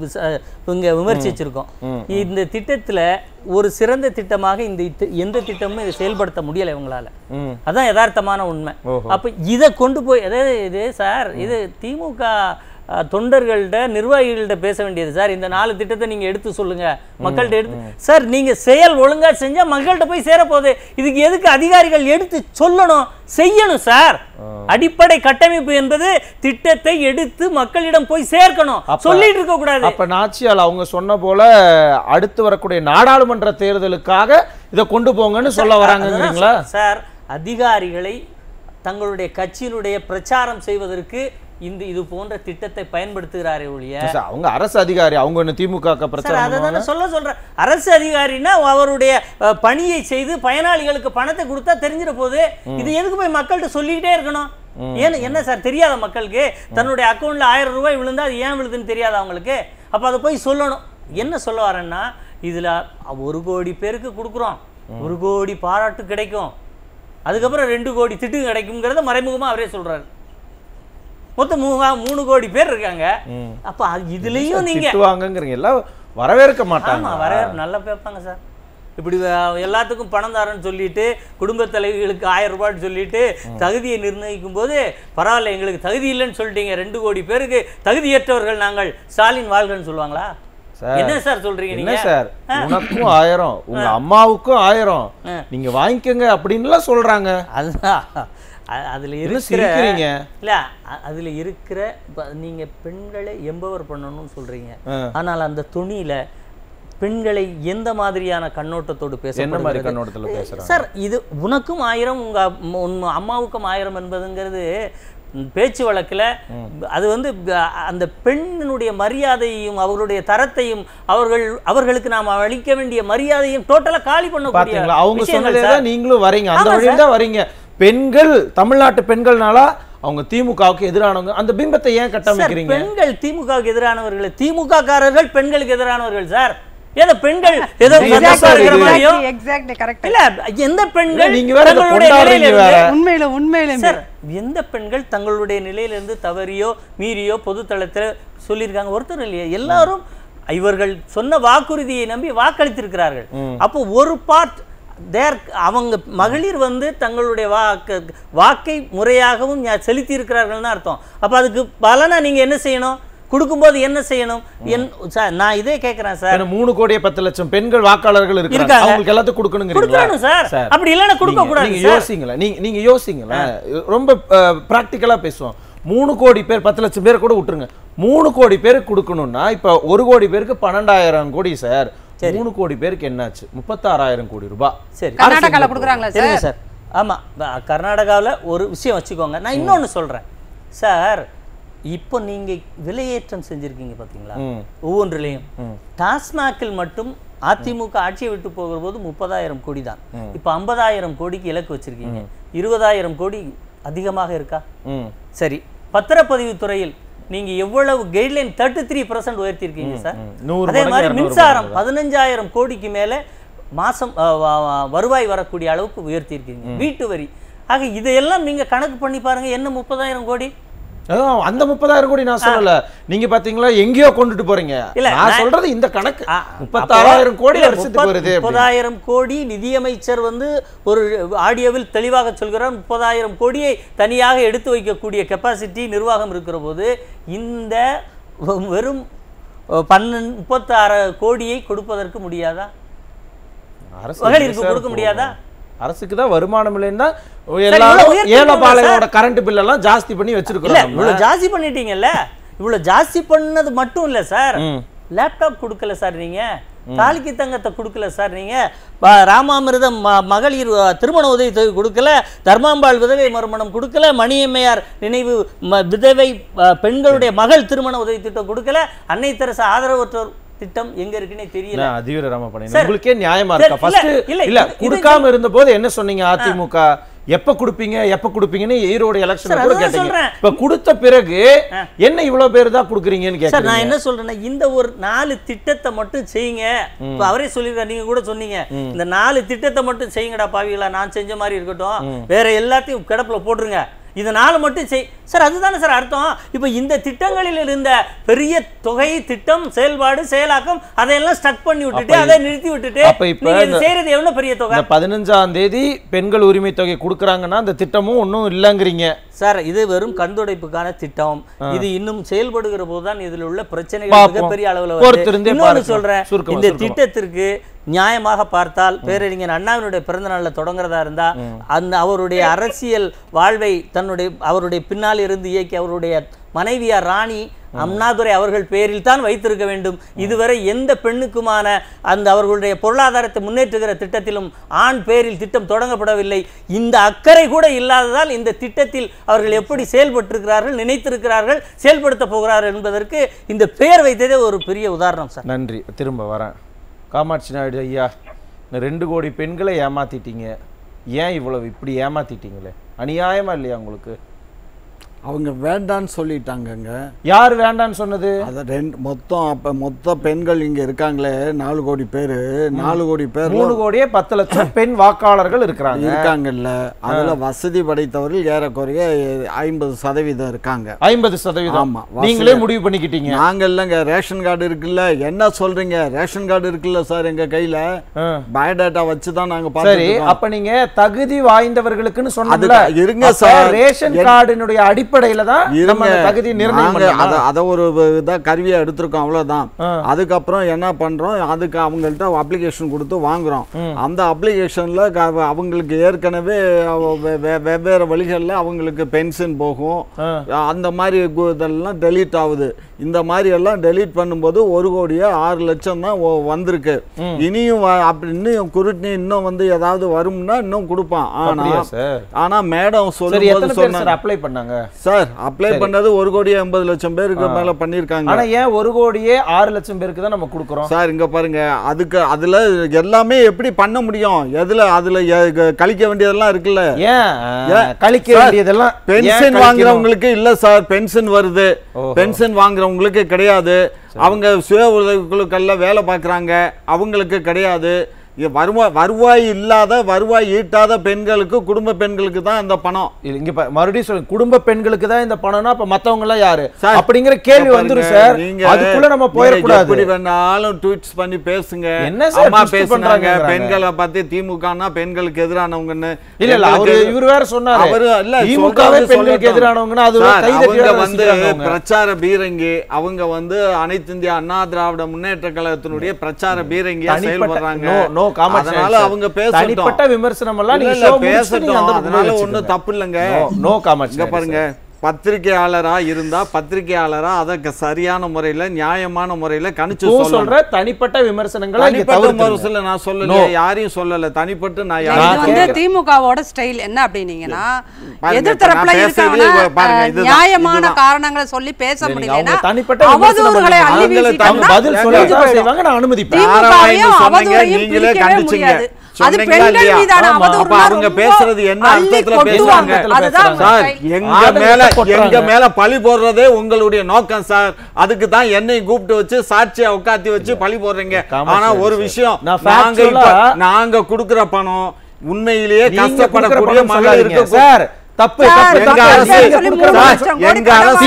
இங்க விமர்சிச்சிருக்கோம். இந்த திட்டத்துல ஒரு சிறந்த திட்டமாக இந்த எந்த திட்டமும் இதை செயல்படுத்த முடியல இவங்களால. அதான் யதார்த்தமான உண்மை. அப்ப இதை கொண்டு போய் அதாவது இது சார் இது திமுக தொண்டர்கள்ட்ட நிர்வாகிகள்கிட்ட பேச வேண்டியது சார். இந்த நாலு திட்டத்தை நீங்க எடுத்து சொல்லுங்க, மக்கள்கிட்ட எடுத்து சார். நீங்க செயல் ஒழுங்கா செஞ்சா மக்கள்கிட்ட போய் சேரப்போகுது. இதுக்கு எதுக்கு அதிகாரிகள் எடுத்து சொல்லணும், செய்யணும் சார். அடிப்படை கட்டமைப்பு என்பது திட்டத்தை எடுத்து மக்களிடம் போய் சேர்க்கணும், சொல்லிட்டு இருக்க கூடாது. அப்ப நாச்சியால் அவங்க சொன்ன போல அடுத்து வரக்கூடிய நாடாளுமன்ற தேர்தலுக்காக இதை கொண்டு போங்கன்னு சொல்ல வராங்கங்களா சார்? அதிகாரிகளை தங்களுடைய கட்சியினுடைய பிரச்சாரம் செய்வதற்கு இந்த இது போன்ற திட்டத்தை பயன்படுத்துகிறாரே ஒழிய அவங்க அரசு அதிகாரி, அவங்க திமுக பிரச்சாரம் சொல்ல சொல்ற அரசு அதிகாரினா அவருடைய பணியை செய்து பயனாளிகளுக்கு பணத்தை கொடுத்தா தெரிஞ்சிட போகுது. இது எதுக்கு போய் மக்கள்கிட்ட சொல்லிக்கிட்டே இருக்கணும்? ஏன் என்ன சார் தெரியாத மக்களுக்கு தன்னுடைய அக்கௌண்ட்ல ஆயிரம் ரூபாய் விழுந்தா அது ஏன் விழுதுன்னு தெரியாத அவங்களுக்கு? அப்ப அதை போய் சொல்லணும். என்ன சொல்ல வரேன்னா இதுல ஒரு கோடி பேருக்கு கொடுக்குறோம், ஒரு கோடி பாராட்டு கிடைக்கும், அதுக்கப்புறம் ரெண்டு கோடி திட்டு கிடைக்கும்ங்கிறத மறைமுகமா அவரே சொல்றாரு. மொத்தம் மூணு கோடி பேர் இருக்காங்க. அப்ப இதுலயும் நீங்க வாங்கங்கறீங்க எல்லாம் வரவேற்க மாட்டாங்க. வரவேற்க நல்லா பேப்பாங்க சார். இப்படி எல்லாத்துக்கும் பணம் தரேன்னு சொல்லிட்டு குடும்ப தலைவிகளுக்கு ஆயிரம் ரூபாய்னு சொல்லிட்டு தகுதியை நிர்ணயிக்கும் போது பரவாயில்ல எங்களுக்கு தகுதி இல்லைன்னு சொல்லிட்டீங்க, ரெண்டு கோடி பேருக்கு தகுதியற்றவர்கள் நாங்கள், ஸ்டாலின் வாழ்கன்னு சொல்லுவாங்களா? என்ன சார் சொல்றீங்க நீங்க? சார் உனக்கும் ஆயிரம், உங்க அம்மாவுக்கும் ஆயிரம், நீங்க வாங்கிக்கங்க அப்படின்னு சொல்றாங்க. அதுதான் அதுல இருக்கிற இல்ல அதுல இருக்கிற நீங்க பெண்களை எம்பவர் பண்ணணும்னு சொல்றீங்க. ஆனால் அந்த துணியில பெண்களை எந்த மாதிரியான கண்ணோட்டத்தோடு பேச சார்? இது உனக்கும் ஆயிரம் உங்க அம்மாவுக்கும் ஆயிரம் என்பதுங்கிறது பேச்சு வழக்கில் அது வந்து அந்த பெண்ணினுடைய மரியாதையும் அவர்களுடைய தரத்தையும் அவர்கள் அவர்களுக்கு நாம் அளிக்க வேண்டிய மரியாதையும் டோட்டலா காலி பண்ண அவங்க சொன்னதே நீங்களும் வரீங்க, அந்த வழியில தான் வரீங்க. பெண்கள் தமிழ்நாட்டு பெண்கள்னால அவங்க திமுகவுக்கு எதிரானவங்க, அந்த பிம்பத்தை ஏன் கட்டமைக்கிறீங்க? பெண்கள் திமுகவுக்கு எதிரானவர்கள், திமுக காரர்கள் பெண்களுக்கு எதிரானவர்கள் சார். ஏதோ பெண்கள் ஏதோ எக்ஸாக்ட்லி கரெக்ட் இல்ல எந்த பெண்கள் நீங்க வேற உண்மையில உண்மையில சார் எந்த பெண்கள் தங்களுடைய நிலையிலிருந்து தவறியோ மீறியோ பொதுத்தளத்துல சொல்லியிருக்காங்க? ஒருத்தர் இல்லையா, எல்லாரும் இவர்கள் சொன்ன வாக்குறுதியை நம்பி வாக்களித்திருக்கிறார்கள். அப்போ ஒரு பார்ட் தேர் அவங்க மகளிர் வந்து தங்களுடைய வாக்கு வாக்கை முறையாகவும் செலுத்தி இருக்கிறார்கள்னு அர்த்தம். அப்ப அதுக்கு பலனா நீங்க என்ன செய்யணும்? கொடுக்கும்போது என்ன செய்யணும்? சார் நான் இதே கேட்கிறேன் சார். மூணு கோடியே பத்து லட்சம் பெண்கள் வாக்காளர்கள் இருக்காங்க, அவங்களுக்கு எல்லாத்துக்கும் கொடுக்கணுங்கிறீங்களா சார்? அப்படி இல்லைன்னா கொடுக்க கூடாது. நீங்க யோசிங்களா, நீங்க நீங்க யோசிங்களா, ரொம்ப பிராக்டிக்கலா பேசுவோம். மூணு கோடி பேர், பத்து லட்சம் பேர் கூட விட்டுருங்க, மூணு கோடி பேருக்கு கொடுக்கணும்னா இப்ப ஒரு கோடி பேருக்கு பன்னெண்டாயிரம் கோடி சார். மூணு கோடி பேருக்கு என்னாச்சு? முப்பத்தாறாயிரம் கோடி ரூபாய். சரி, கர்நாடகால கொடுக்குறாங்களா சார்? சார் ஆமா, கர்நாடகாவில் ஒரு விஷயம் வச்சுக்கோங்க. நான் இன்னொன்னு சொல்றேன் சார். இப்போ நீங்க விலையேற்றம் செஞ்சிருக்கீங்க பாத்தீங்களா ஒவ்வொன்றிலையும். டாஸ்மாகில் மட்டும் அதிமுக ஆட்சியை விட்டு போகிற போது முப்பதாயிரம் கோடி தான். இப்ப ஐம்பதாயிரம் கோடிக்கு இலக்கு வச்சிருக்கீங்க. இருபதாயிரம் கோடி அதிகமாக இருக்கா? சரி, பத்திரப்பதிவு துறையில் நீங்க எவ்வளவு கைட்லைன் தேர்ட்டி த்ரீ பர்சன்ட் உயர்த்திருக்கீங்க சார். அதே மாதிரி மின்சாரம் பதினஞ்சாயிரம் கோடிக்கு மேல மாசம் வருவாய் வரக்கூடிய அளவுக்கு உயர்த்திருக்கீங்க. வீட்டு வரி ஆக இதையெல்லாம் நீங்க கணக்கு பண்ணி பாருங்க, என்ன முப்பதாயிரம் கோடி. அந்த முப்பதாயிரம் கோடி நான் சொல்லல, நீங்க பாத்தீங்களா எங்கேயோ கொண்டுட்டு போறீங்க. நான் சொல்றது இந்த கணக்கு முப்பத்தாறாயிரம் கோடி வருஷத்துக்கு வருது. முப்பதாயிரம் கோடி நிதியமைச்சர் வந்து ஒரு ஆடியோவில் தெளிவாக சொல்கிறார். முப்பதாயிரம் கோடியை தனியாக எடுத்து வைக்கக்கூடிய கெப்பாசிட்டி நிர்வாகம் இருக்கிற போது இந்த வெறும் பன்னெண்டு முப்பத்தாறு கோடியை கொடுப்பதற்கு முடியாதா? மகளிருக்கு கொடுக்க முடியாதா? அரசுக்கு தான் வருமானம் இல்லைன்னா ஏழைபாளையோட கரண்ட் பில் எல்லாம் ஜாஸ்தி பண்ணி வச்சிருக்கோம். இவ்வளவு ஜாஸ்தி பண்ணிட்டீங்கல்ல, இவ்வளவு ஜாஸ்தி பண்ணது மட்டும் இல்ல சார், லேப்டாப் கொடுக்கல சார், நீங்க தாலிக்கு தங்கத்தை கொடுக்கல சார், நீங்க ராமாமிர்தம் மகளிர் திருமண உதவி தொகை கொடுக்கல, தர்மாம்பாள் விதவை மறுமணம் கொடுக்கல, மணியம்மையார் நினைவு விதவை பெண்களுடைய மகள் திருமண உதவி திட்டம் கொடுக்கல, அன்னை தெரசா ஆதரவற்றோர் திட்டம் எங்க இருக்குன்னே தெரியல. அதிவீர ராமபாண்டியன், உங்களுக்கே நியாயமா இருக்கா? ஃபர்ஸ்ட் இல்ல கொடுக்காம இருந்த போது என்ன சொன்னீங்க? அதிமுக எப்ப கொடுப்பீங்க எப்ப கொடுப்பீங்கன்னு ஈரோடு எலெக்ஷன்ல கூட கேட்டீங்க. இப்ப கொடுத்த பிறகு என்ன இவ்வளவு பேர் தான் கொடுக்குறீங்கன்னு கேக்குறீங்க. நான் என்ன சொல்றேன்னா, இந்த ஒரு நாலு திட்டத்தை மட்டும் செய்யுங்க. இப்ப அவரே சொல்லிருக்காரு, நீங்க கூட சொன்னீங்க, இந்த நாலு திட்டத்தை மட்டும் செய்யுங்கடா பாவிகளா, நான் செஞ்ச மாதிரி இருக்கட்டும், வேற எல்லாத்தையும் கிடப்புல போட்டுருங்க, இதனால மட்டும் செய் சார். அதுதானே சார் அர்த்தம். இப்போ இந்த திட்டங்களில் இருந்த பெரிய தொகை, திட்டம், செயல்பாடு, செயலாக்கம் அதையெல்லாம் ஸ்டக் பண்ணி விட்டுட்டு அதை நிறுத்தி விட்டுட்டு நீங்க செய்யறது எவ்வளவு பெரிய தொகை? பதினஞ்சாம் தேதி பெண்கள் உரிமை தொகை கொடுக்குறாங்கன்னா அந்த திட்டமும் ஒன்றும் இல்லைங்கிறீங்க சார். இது வெறும் கண்துடைப்புக்கான திட்டம். இது இன்னும் செயல்படுகிற போதுதான் இதில் உள்ள பிரச்சனைகள் மிகப்பெரிய அளவில். இன்னொன்று சொல்றேன், இந்த திட்டத்திற்கு நியாயமாக பார்த்தால் பேரறிஞர் அண்ணாவினுடைய பிறந்த நாளில் தொடங்குறதா இருந்தா அந்த அவருடைய அரசியல் வாழ்வை தன்னுடைய அவருடைய பின்னால் இருந்து இயக்கி அவருடைய மனைவியார் ராணி அண்ணாதுரை அவர்கள் பேரில் தான் வைத்திருக்க வேண்டும். இதுவரை எந்த பெண்ணுக்குமான அந்த அவர்களுடைய பொருளாதாரத்தை முன்னேற்றுகிற திட்டத்திலும் ஆண் பேரில் திட்டம் தொடங்கப்படவில்லை. இந்த அக்கறை கூட இல்லாததால் இந்த திட்டத்தில் அவர்கள் எப்படி செயல்பட்டிருக்கிறார்கள், நினைத்திருக்கிறார்கள், செயல்படுத்த போகிறார்கள் என்பதற்கு இந்த பெயர் வைத்ததே ஒரு பெரிய உதாரணம் சார். நன்றி. திரும்ப வரேன். காமாட்சி நாயுடு ஐயா, ரெண்டு கோடி பெண்களை ஏமாத்திட்டீங்க, ஏன் இவ்வளவு இப்படி ஏமாத்திட்டீங்களே? அநியாயமா இல்லையா உங்களுக்கு? அவங்க வேண்டான்னு சொல்லிட்டாங்கங்க. யார் வேண்டான்னு சொன்னது? அது ரெண்டு மொத்தம் அப்ப மொத்த பெண்கள் இங்க இருக்காங்களே நாலு கோடி பேரு, நாலு கோடி பேர் மூணு கோடியே பத்து லட்சம் பெண் வாக்காளர்கள் இருக்கிறாங்க இருக்காங்கல்ல. அதுல வசதி படைத்தவர்கள் ஏறக்குறைய ஐம்பது சதவீதம் இருக்காங்க. ஐம்பது சதவீதம் ஆமா, நீங்களே முடிவு பண்ணிக்கிட்டீங்க. நாங்க இல்லங்க, ரேஷன் கார்டு இருக்குல்ல. என்ன சொல்றீங்க? ரேஷன் கார்டு இருக்குல்ல சார் எங்க கையில, பயோடேட்டா வச்சுதான் நாங்க பாத்துறோம். அப்ப நீங்க தகுதி வாய்ந்தவர்களுக்குன்னு சொன்னதுல இருங்க சார், ரேஷன் கார்டினுடைய அடிப்படையில தான் நம்ம தகுதி நிர்ணயம் பண்ணலாம். அத ஒரு இதா கருவியா எடுத்துருக்கோம், அவ்வளவுதான். அதுக்கப்புறம் என்ன பண்றோம், அதுக்கு அவங்கள்ட்ட அப்ளிகேஷன் கொடுத்து வாங்குறோம். அந்த அப்ளிகேஷன்ல அவங்களுக்கு ஏற்கனவே வெவ்வேறு வழிகள்ல அவங்களுக்கு பென்ஷன் போகும், அந்த மாதிரி இதெல்லாம் டெலீட் ஆகுது. இந்த மாதிரி எல்லாம் டெலீட் பண்ணும்போது ஒரு கோடியே ஆறு லட்சம் தான் வந்திருக்கு. இனியும் அப்படி இன்னும் குருட்னி இன்னும் வந்து ஏதாவது வரும்னா இன்னும் கொடுப்பான். ஆனா ஆனா மேடம் சொல்லும்போது சொன்னாங்க அப்ளை பண்ணாங்க சார் அப்ளை பண்ணது ஒரு கோடி எண்பது லட்சம் பேருக்கு மேல பண்ணிருக்காங்க. ஆனா ஏன் ஒரு கோடியே ஆறு லட்சம் பேருக்கு தான் நம்ம கொடுக்குறோம் சார்? இங்க பாருங்க, அதுக்கு அதுல எல்லாமே எப்படி பண்ண முடியும்? எதுல அதுல கழிக்க வேண்டியதெல்லாம் இருக்குல்ல. ஏன் கழிக்க வேண்டியதெல்லாம் பென்ஷன் வாங்குறவங்களுக்கு இல்ல சார், பென்ஷன் வருது. பென்ஷன் வாங்குறவங்களுக்கு கிடையாது. அவங்க சுய உதவிக்குழுக்கள்ல வேலை பார்க்குறாங்க, அவங்களுக்கு கிடையாது. வருவாய் வருவாய் இல்லாத வருவாய் ஈட்டாத பெண்களுக்கு, குடும்ப பெண்களுக்கு தான் இந்த பணம். இங்க மறுபடியும் சொல்லுங்க, குடும்ப பெண்களுக்கு தான் இந்த பணம்னா அப்ப மத்தவங்க எல்லாம் யாரு அப்படிங்கிற கேள்வி வந்துரும் சார். அதுக்குள்ள நம்ம போயிடக்கூடாது. எப்படி வேணாலும் ட்வீட்ஸ் பண்ணி பேசுங்க. என்ன சார் அம்மா பேசுறாங்க பெண்களை பார்த்து திமுகனா பெண்களுக்கு எதிரானவங்கன்னு. இல்ல இல்ல அவரு இவர் வேற சொன்னாரு, அவரு இல்ல திமுகவே பெண்களுக்கு எதிரானவங்கன்னு. அது அவங்க வந்து பிரச்சார பீரங்கி, அவங்க வந்து அனைத்து இந்திய அண்ணா திராவிட முன்னேற்ற கழகத்தினுடைய பிரச்சார பீரங்கியா செயல்படுறாங்க. அதனால அவங்க தனிப்பட்ட விமர்சனம் எல்லாம் நீங்க பேசட்டும், அதனால ஒண்ணும் தப்பு இல்லைங்க. No comments. இங்க பாருங்க, பத்திரிகையாளரா இருந்தா பத்திரிகையாளரா அத சரியான முறையில நியாயமான முறையில கணிச்சு சொல்ற தனிப்பட்ட விமர்சனங்களை விமர்சனம் நான் சொல்லல, யாரையும் சொல்லல. தனிப்பட்ட நான் இது வந்து திமுகவோட ஸ்டைல் என்ன அப்படினீங்கன்னா, எதிர்த்தரப்புல இருக்கவங்க நியாயமான காரணங்களை சொல்லி பேச முடியலனா அவதூறுகளை அள்ளி வீசிட்டாங்க. பதில் சொல்ல செய்வாங்க, நான் அனுமதிப்பேன். நீங்களே கண்டிச்சீங்க. அது பெண்கள் மீதான அவதூறு. அவங்க பேசுறது என்ன அர்த்தத்துல பேசுறாங்க? சார் எங்க மேல எங்க மேல பழி போடுறதே உங்களுடைய நோக்கம் சார். அதுக்கு தான் என்னை கூப்பிட்டு வச்சு சாட்சியா உட்காத்தி வச்சு பழி போடுறீங்க. ஆனா ஒரு விஷயம், நாங்க நாங்க குடுக்குற பணம் உண்மையிலேயே கஷ்டப்படக்கூடிய மகளிருக்கு சார் தப்பு. எங்க அரசு எங்க அரசு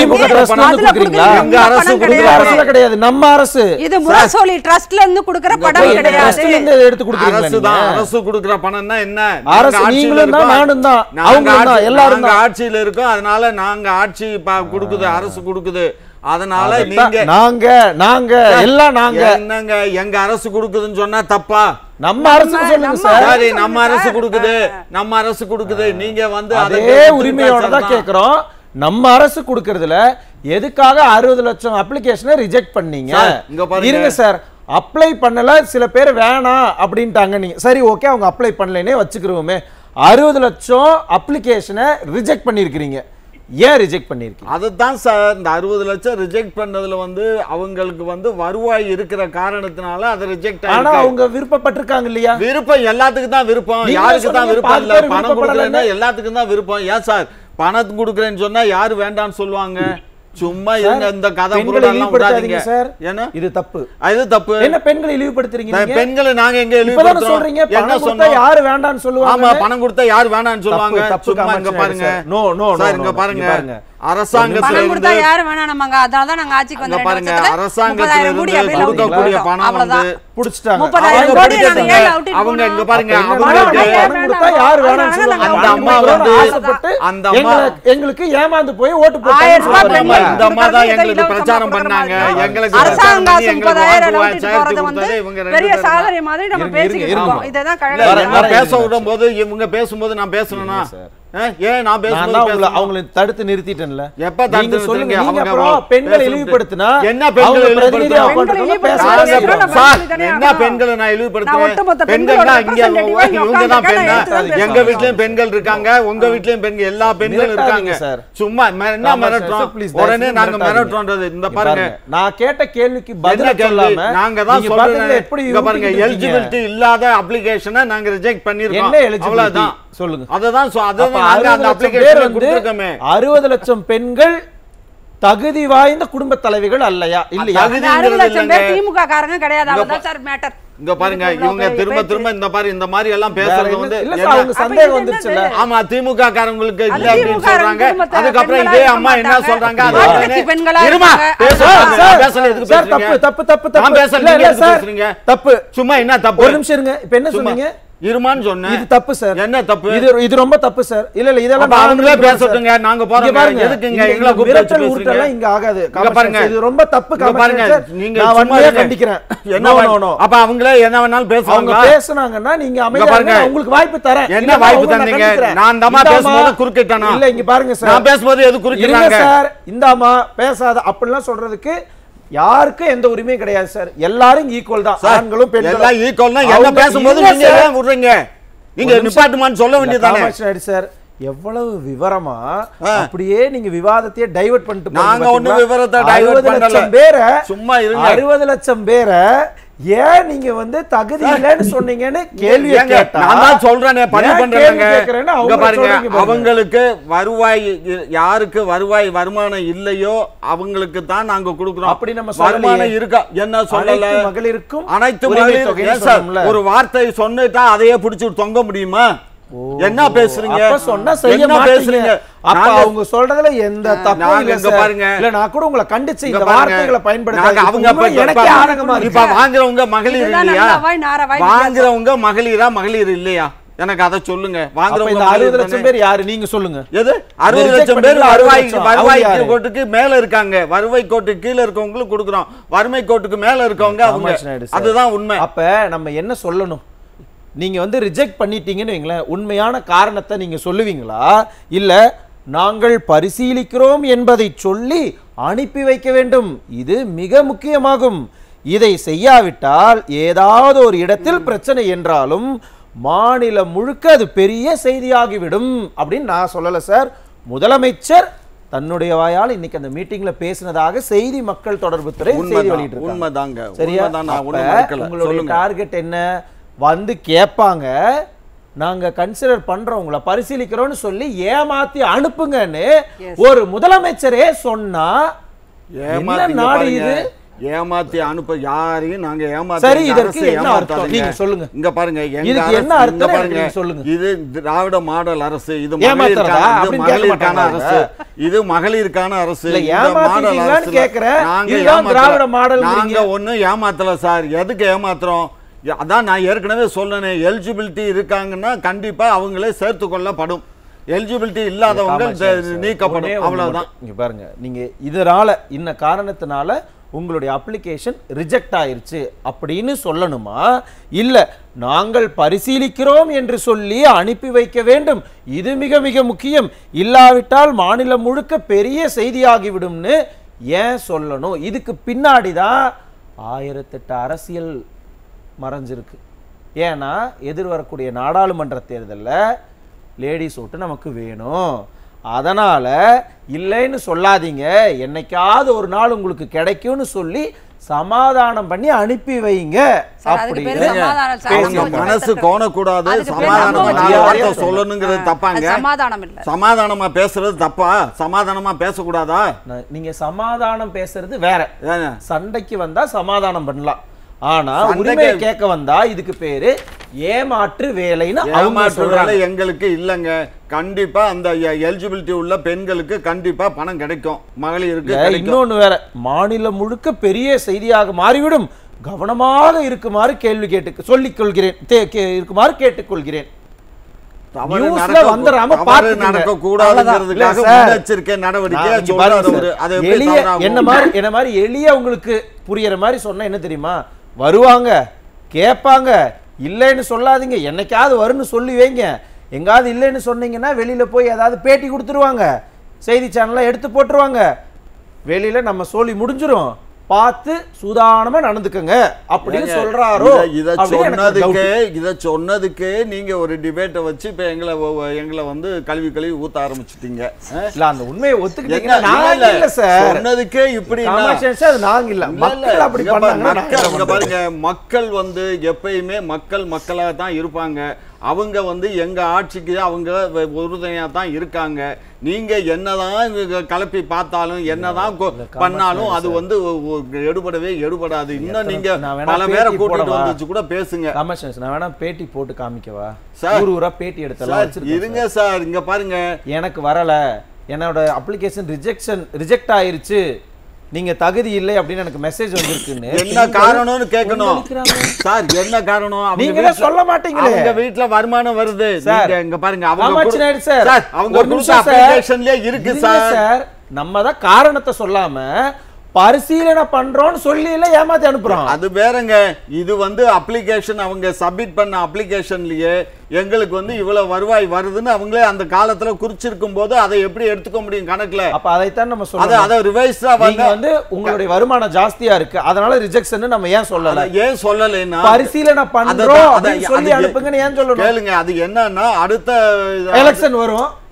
எங்க அரசு அரசுல கிடையாது, நம்ம அரசு. இது முரசொலி ட்ரஸ்ட்ல இருந்து குடுக்குற பணம் கிடையாது. எடுத்து குடுக்குறீங்க. அரசு தான், அரசு குடுக்குற பணம்னா என்ன? அரசு நீங்களும் தான், நானும் தான், அவங்க தான், எல்லாரும் ஆட்சியில இருக்கோம். அதனால நாங்க ஆட்சி குடுக்குது, அரசு குடுக்குது. அதனால நீங்க நாங்க நாங்க எல்லாம் நாங்க என்னங்க எங்க அரசு குடுக்குதுன்னு சொன்னா தப்பா? நம்ம அரசு சொல்லுங்க சார். சரி, நம்ம அரசு குடுக்குது, நம்ம அரசு குடுக்குது. நீங்க வந்து அதே உரிமையோட தான் கேக்குறோம். நம்ம அரசு குடுக்கறதுல எதுக்காக அறுபது லட்சம் அப்ளிகேஷனை ரிஜெக்ட் பண்ணீங்க? இருங்க சார், அப்ளை பண்ணல, சில பேர் வேணாம் அப்படின்ட்டாங்க. நீங்க சரி ஓகே, அவங்க அப்ளை பண்ணலனே வச்சுக்கிறோமே, அறுபது லட்சம் அப்ளிகேஷனை ரிஜெக்ட் பண்ணிருக்கீங்க. ஏன் ரிஜெக்ட் பண்ணிருக்கீங்க? அதுதான் சார், இந்த அறுபது லட்சம் ரிஜெக்ட் பண்ணதுல வந்து அவங்களுக்கு வந்து வருவாய் இருக்கிற காரணத்தினால அதை ரிஜெக்ட் ஆயிருக்கு. ஆனா அவங்க விருப்பப்பட்டிருக்காங்க இல்லையா? விருப்பம் எல்லாத்துக்கும் தான் விருப்பம், யாருக்கு தான் விருப்பம் இல்ல? பணம் கொடுக்கறேன்னா எல்லாத்துக்கும் தான் விருப்பம். ஏன் சார் பணம் கொடுக்கறேன்னு சொன்னா யாரு வேண்டாம்னு சொல்லுவாங்க? சும்மா இருங்க, இந்த கதை புரடெல்லாம் விடாதீங்க சார். ஏன்னா இது தப்பு, இது தப்பு. என்ன பெண்களை இழிவுபடுத்துறீங்க? பெண்களை நாங்க எங்க இழிவுபடுத்துறோம்? சொல்றீங்க என்ன சொன்னா யாரு வேண்டாம்னு சொல்லுவாங்க? ஆமா, பணம் கொடுத்தா யாரு வேண்டாம்னு சொல்லுவாங்க? சும்மா இங்க பாருங்க. நோ நோ சார், இங்க பாருங்க, அரசாங்கத்துல இருந்து யாரு வேணாம்ங்க, அதனால தான் நாங்க ஆட்சிக்கு வந்தோம். பாருங்க, அரசாங்கத்துல இருந்து கொடுக்கக்கூடிய பணம் வந்து புடிச்சிட்டாங்க. முப்பதாயிரம் கோடி நாங்க ஏழு அவுட் அவங்க இங்க பாருங்க, அவங்களுக்கு பணம் கொடுத்தா யாரு வேணாம்னு சொல்லுவாங்க? அந்த அம்மா வந்து ஆசைப்பட்டு அந்த அம்மா எங்களுக்கு ஏமாந்து போய் ஓட்டு போட்டாங்க. இந்த அம்மா தான் எங்களுக்கு பிரச்சாரம் பண்ணாங்க. எங்களுக்கு அரசாங்கம் முப்பதாயிரம் அவுட் போறது வந்து பெரிய சாதனை மாதிரி நம்ம பேசிக்கிட்டு இருக்கோம். இததான் கழகம் பேச விடும்போது இவங்க பேசும்போது நான் பேசணும்னா ஏன் நான் பேசும்போது அவங்களை தடுத்து நிறுத்திட்டேன்ல? எப்ப தடுத்து சொல்லுங்க? அவங்க பெண்களை இழிவுபடுத்தினா என்ன பெண்களை என்ன பெண்களை நான் இழிவுபடுத்துறேன்? பெண்கள்னா இங்க இவங்க தான் பெண்ணா? எங்க வீட்லயும் பெண்கள் இருக்காங்க, உங்க வீட்லயும் பெண்கள், எல்லா பெண்களும் இருக்காங்க. சும்மா என்ன மிரட்டுறோம்? உடனே நாங்க மிரட்டுறோம்ன்றது இந்த பாருங்க. நான் கேட்ட கேள்விக்கு பதில் சொல்லாம நாங்க தான் சொல்றோம். எப்படி பாருங்க, எலிஜிபிலிட்டி இல்லாத அப்ளிகேஷனை நாங்க ரிஜெக்ட் பண்ணிருக்கோம். அவ்வளவுதான். சொல்லுங்க. அததான் அந்த அப்ளிகேஷன் கொடுத்திருக்கோமே. அறுபது லட்சம் பெண்கள் தகுதி வாய்ந்த குடும்ப தலைவிகள் அல்லையா? இல்லையா? அறுபது லட்சம் பேர் திமுக காரங்க கிடையாது. அதான் சார் மேட்டர். இங்க பாருங்க, இவங்க திரும்ப திரும்ப இந்த மாதிரி இந்த மாதிரி எல்லாம் பேசுறது வந்து அவங்க சந்தேகம் வந்துருச்சுல. ஆமா, திமுக காரங்களுக்கு இல்ல அப்படின்னு சொல்றாங்க. அதுக்கப்புறம் இதே அம்மா என்ன சொல்றாங்க? தப்பு தப்பு தப்பு தப்பு தப்பு. சும்மா என்ன தப்பு? ஒரு நிமிஷம் இருங்க. இப்ப என்ன சொன்னீங்க? இருமான்னு சொன்னேன். இது தப்பு சார். என்ன தப்பு? இது இது ரொம்ப தப்பு சார். இல்ல இல்ல இதெல்லாம் அவங்களே பேசட்டுங்க, நாங்க போறோம். எதுக்குங்க எங்களை கூப்பிட்டு ஊர்ட்டலாம் இங்க ஆகாது. பாருங்க, இது ரொம்ப தப்பு. பாருங்க, நீங்க நான் வன்மையா கண்டிக்கிறேன். என்ன பண்ணணும்? அப்ப அவங்களே என்ன வேணாலும் பேசுவாங்க. அவங்க பேசுனாங்கன்னா நீங்க அமைதியா இருங்க, உங்களுக்கு வாய்ப்பு தரேன். என்ன வாய்ப்பு தந்தீங்க? நான் இந்த அம்மா பேசும்போது குறுக்கிட்டானா? இல்ல இங்க பாருங்க சார், நான் பேசும்போது எது குறுக்கிட்டாங்க சார்? இந்த அம்மா பேசாத அப்படிலாம் சொல்றதுக்கு யாருக்கு எந்த உரிமையும் கிடையாது சார். எல்லாரும் ஈக்குவல் தான், ஆண்களும் பெண்களும் எல்லாம் ஈக்குவல் தான். என்ன பேசும்போது நீங்க ஏன் விடுறீங்க? நீங்க நிப்பாட்டுமான்னு சொல்ல வேண்டியதானே சார்? எவ்வளவு விவரமா அப்படியே நீங்க விவாதத்தையே டைவர்ட் பண்ணிட்டு நாங்க ஒண்ணு விவரத்தை டைவர்ட் பண்ணல. பேரை சும்மா இருங்க. அறுபது லட்சம் பேரை ஏன் நீங்க வந்து தகுதி இல்லைன்னு சொன்னீங்கன்னு கேள்வி கேட்டா நான் தான் சொல்றேனே பதிவு பண்றேங்க. இங்க பாருங்க, அவங்களுக்கு வருவாய் யாருக்கு வருவாய் வருமானம் இல்லையோ அவங்களுக்கு தான் நாங்க கொடுக்கிறோம். அப்படி நம்ம வருமானம் இருக்கா என்ன சொல்லல. மகளிருக்கும் அனைத்து மகளிர் ஒரு வார்த்தை சொன்னிட்டா அதையே பிடிச்சி தொங்க முடியுமா? என்ன பேசுறீங்க? அப்ப சொன்னா செய்ய மாட்டீங்க. அப்ப அவங்க சொல்றதுல எந்த தப்பும் இல்ல சார். பாருங்க, இல்ல நான் கூட உங்களை கண்டிச்சு இந்த வார்த்தைகளை பயன்படுத்தாங்க. அவங்க எனக்கே ஆதங்கமா இருக்கு. இப்ப வாங்குறவங்க மகளிர் இல்லையா? வாங்குறவங்க மகளிரா மகளிர் இல்லையா? எனக்கு அத சொல்லுங்க. வாங்குறவங்க அறுபது லட்சம் பேர் யாரு நீங்க சொல்லுங்க. எது அறுபது லட்சம் பேர் வருவாய் வருவாய் கோட்டுக்கு மேல இருக்காங்க. வருவாய் கோட்டுக்கு கீழ இருக்கவங்களுக்கு கொடுக்குறோம். வறுமை கோட்டுக்கு மேல இருக்கவங்க அவங்க. அதுதான் உண்மை. அப்ப நம்ம என்ன சொல்லணும்? நீங்க வந்து ரிஜெக்ட் பண்ணிட்டீங்கன்னு வைங்களேன், உண்மையான காரணத்தை நீங்க சொல்லுவீங்களா? இல்ல நாங்கள் பரிசீலிக்கிறோம் என்பதை சொல்லி அனுப்பி வைக்க வேண்டும். இது மிக முக்கியமாகும். இதை செய்யாவிட்டால் ஏதாவது ஒரு இடத்தில் பிரச்சனை என்றாலும் மாநிலம் முழுக்க அது பெரிய செய்தியாகிவிடும் அப்படின்னு நான் சொல்லல சார். முதலமைச்சர் தன்னுடைய வாயால் இன்னைக்கு அந்த மீட்டிங்ல பேசினதாக செய்தி மக்கள் தொடர்பு துறை செய்தி வெளியிட்டிருக்காங்க. உண்மைதாங்க. சரியா? உங்களுடைய டார்கெட் என்ன? வந்து கேட்பாங்க, நாங்க கன்சிடர் பண்றோம், உங்களை பரிசீலிக்கிறோம்னு சொல்லி ஏமாத்தி அனுப்புங்கன்னு ஒரு முதலமைச்சரே சொன்னா என்ன நாடு இது? ஏமாத்தி அனுப்ப யாரையும் நாங்க ஏமாத்தி. சரி, இதற்கு என்ன அர்த்தம் நீங்க சொல்லுங்க. இங்க பாருங்க, இதுக்கு என்ன அர்த்தம் பாருங்க சொல்லுங்க. இது திராவிட மாடல் அரசு, இது மகளிருக்கான அரசு, இது மகளிருக்கான அரசு. ஏமாத்திட்டீங்களான்னு கேக்குறேன். இதுதான் திராவிட மாடல். நாங்க ஒண்ணு ஏமாத்தல சார். எதுக்கு ஏமாத்துறோம்? அதான் நான் ஏற்கனவே சொன்னேன், எலிஜிபிலிட்டி இருக்காங்கன்னா கண்டிப்பா அவங்களே சேர்த்து கொள்ளப்படும். எலிஜிபிலிட்டி இல்லாதவங்க நீக்கப்படும். அவ்வளவுதான். இங்க பாருங்க, நீங்க இதனால இன்ன காரணத்தினால உங்களுடைய அப்ளிகேஷன் ரிஜெக்ட் ஆயிருச்சு அப்படின்னு சொல்லணுமா? இல்ல நாங்கள் பரிசீலிக்கிறோம் என்று சொல்லி அனுப்பி வைக்க வேண்டும். இது மிக மிக முக்கியம். இல்லாவிட்டால் மாநிலம் முழுக்க பெரிய செய்தியாகிவிடும்னு ஏன் சொல்லணும்? இதுக்கு பின்னாடிதான் ஆயிரத்தெட்டு அரசியல் மறைஞ்சிருக்கு. ஏன்னா எதிர்வரக்கூடிய நாடாளுமன்ற தேர்தலில் லேடிஸ் ஓட்டு நமக்கு வேணும். அதனால இல்லைன்னு சொல்லாதீங்க, என்னைக்காவது ஒரு நாள் உங்களுக்கு கிடைக்கும்னு சொல்லி சமாதானம் பண்ணி அனுப்பி வைங்க. மனசு கோணக்கூடாது. சமாதானம் சொல்லணுங்கிறது தப்பாங்க. சமாதானமா பேசுறது தப்பா? சமாதானமா பேசக்கூடாதா? நீங்க சமாதானம் பேசுறது வேற. சண்டைக்கு வந்தா சமாதானம் பண்ணலாம். ஆனா உரிமையை கேட்க வந்தா இதுக்கு பேரு ஏமாற்று வேலைன்னு அவங்க சொல்றாங்க. எங்களுக்கு இல்லங்க. கண்டிப்பா அந்த எலிஜிபிலிட்டி உள்ள பெண்களுக்கு கண்டிப்பா பணம் கிடைக்கும். மகளிருக்கு இன்னொன்னு வேற, மாநிலம் முழுக்க பெரிய செய்தியாக மாறிவிடும். கவனமாக இருக்குமாறு கேள்வி கேட்டு சொல்லிக் கொள்கிறேன் இருக்குமாறு கேட்டுக்கொள்கிறேன். எளிய உங்களுக்கு புரியற மாதிரி சொன்னா என்ன தெரியுமா? வருவாங்க, கேட்பாங்க, இல்லைன்னு சொல்லாதீங்க, என்னைக்காவது வரும்னு சொல்லி வைங்க. எங்காவது இல்லைன்னு சொன்னீங்கன்னா வெளியில போய் ஏதாவது பேட்டி கொடுத்துருவாங்க, செய்தி சேனல்ல எடுத்து போட்டுருவாங்க, வெளியில நம்ம சொல்லி முடிஞ்சிரும், பார்த்து சூதானமா நடந்துக்கங்க அப்படின்னு சொல்றாரோ? இத சொன்னதுக்கு இத சொன்னதுக்கு நீங்க ஒரு டிபேட்டை வச்சு இப்ப எங்களை எங்களை வந்து கல்வி கல்வி ஊத்த ஆரம்பிச்சிட்டீங்க. இல்ல அந்த உண்மையை ஒத்துக்கிட்டீங்க. நாங்க இல்ல சார் சொன்னதுக்கு இப்படி அது நாங்க இல்ல, மக்கள் அப்படி பண்ணாங்க. பாருங்க, மக்கள் வந்து எப்பயுமே மக்கள் மக்களா தான் இருப்பாங்க. அவங்க வந்து எங்க ஆட்சிக்கு அவங்க உறுதுணையா தான் இருக்காங்க. நீங்க என்னதான் கலப்பி பார்த்தாலும் என்னதான் பண்ணாலும் அது வந்து எடுபடவே எடுபடாது. இன்னும் நீங்க பல பேரை கூட்டிட்டு வந்துச்சு கூட பேசுங்க. நான் வேணா பேட்டி போட்டு காமிக்கவா சார்? ஒரு ஊரா பேட்டி எடுத்தலாம். இருங்க சார், இங்க பாருங்க, எனக்கு வரல, என்னோட அப்ளிகேஷன் ரிஜெக்ஷன் ரிஜெக்ட் ஆயிருச்சு, நீங்க தகுதி இல்லை அப்படின்னு எனக்கு மெசேஜ் வந்திருக்குன்னு என்ன காரணம்னு கேட்கணும் சார். என்ன காரணம்? நீங்க சொல்ல மாட்டீங்களே. உங்க வீட்ல வருமானம் வருது. நீங்க இங்க பாருங்க, அவங்க சார் அவங்க அப்ளிகேஷன்லயே இருக்கு சார். நம்ம தான் காரணத்தை சொல்லாம பரிசீலனை பண்றோம்னு சொல்லி இல்ல ஏமாத்தி அனுப்புறோம். அது வேறங்க. இது வந்து அப்ளிகேஷன் அவங்க சப்மிட் பண்ண அப்ளிகேஷன்லயே எங்களுக்கு வந்து இவ்வளவு வருவாய் வருதுன்னு அவங்களே அந்த காலத்துல குறிச்சிருக்கும் போது அதை எப்படி எடுத்துக்க முடியும் கணக்குல? அப்ப அதைத்தான் நம்ம சொல்றோம். அதை ரிவைஸா வந்து உங்களுடைய வருமானம் ஜாஸ்தியா இருக்கு, அதனால ரிஜெக்ஷன் நம்ம ஏன் சொல்லல? ஏன் சொல்லலைன்னா பரிசீலனை பண்றோம் அப்படின்னு சொல்லி அனுப்புங்கன்னு ஏன் சொல்லணும்? கேளுங்க, அது என்னன்னா அடுத்த எலெக்ஷன் வரும்,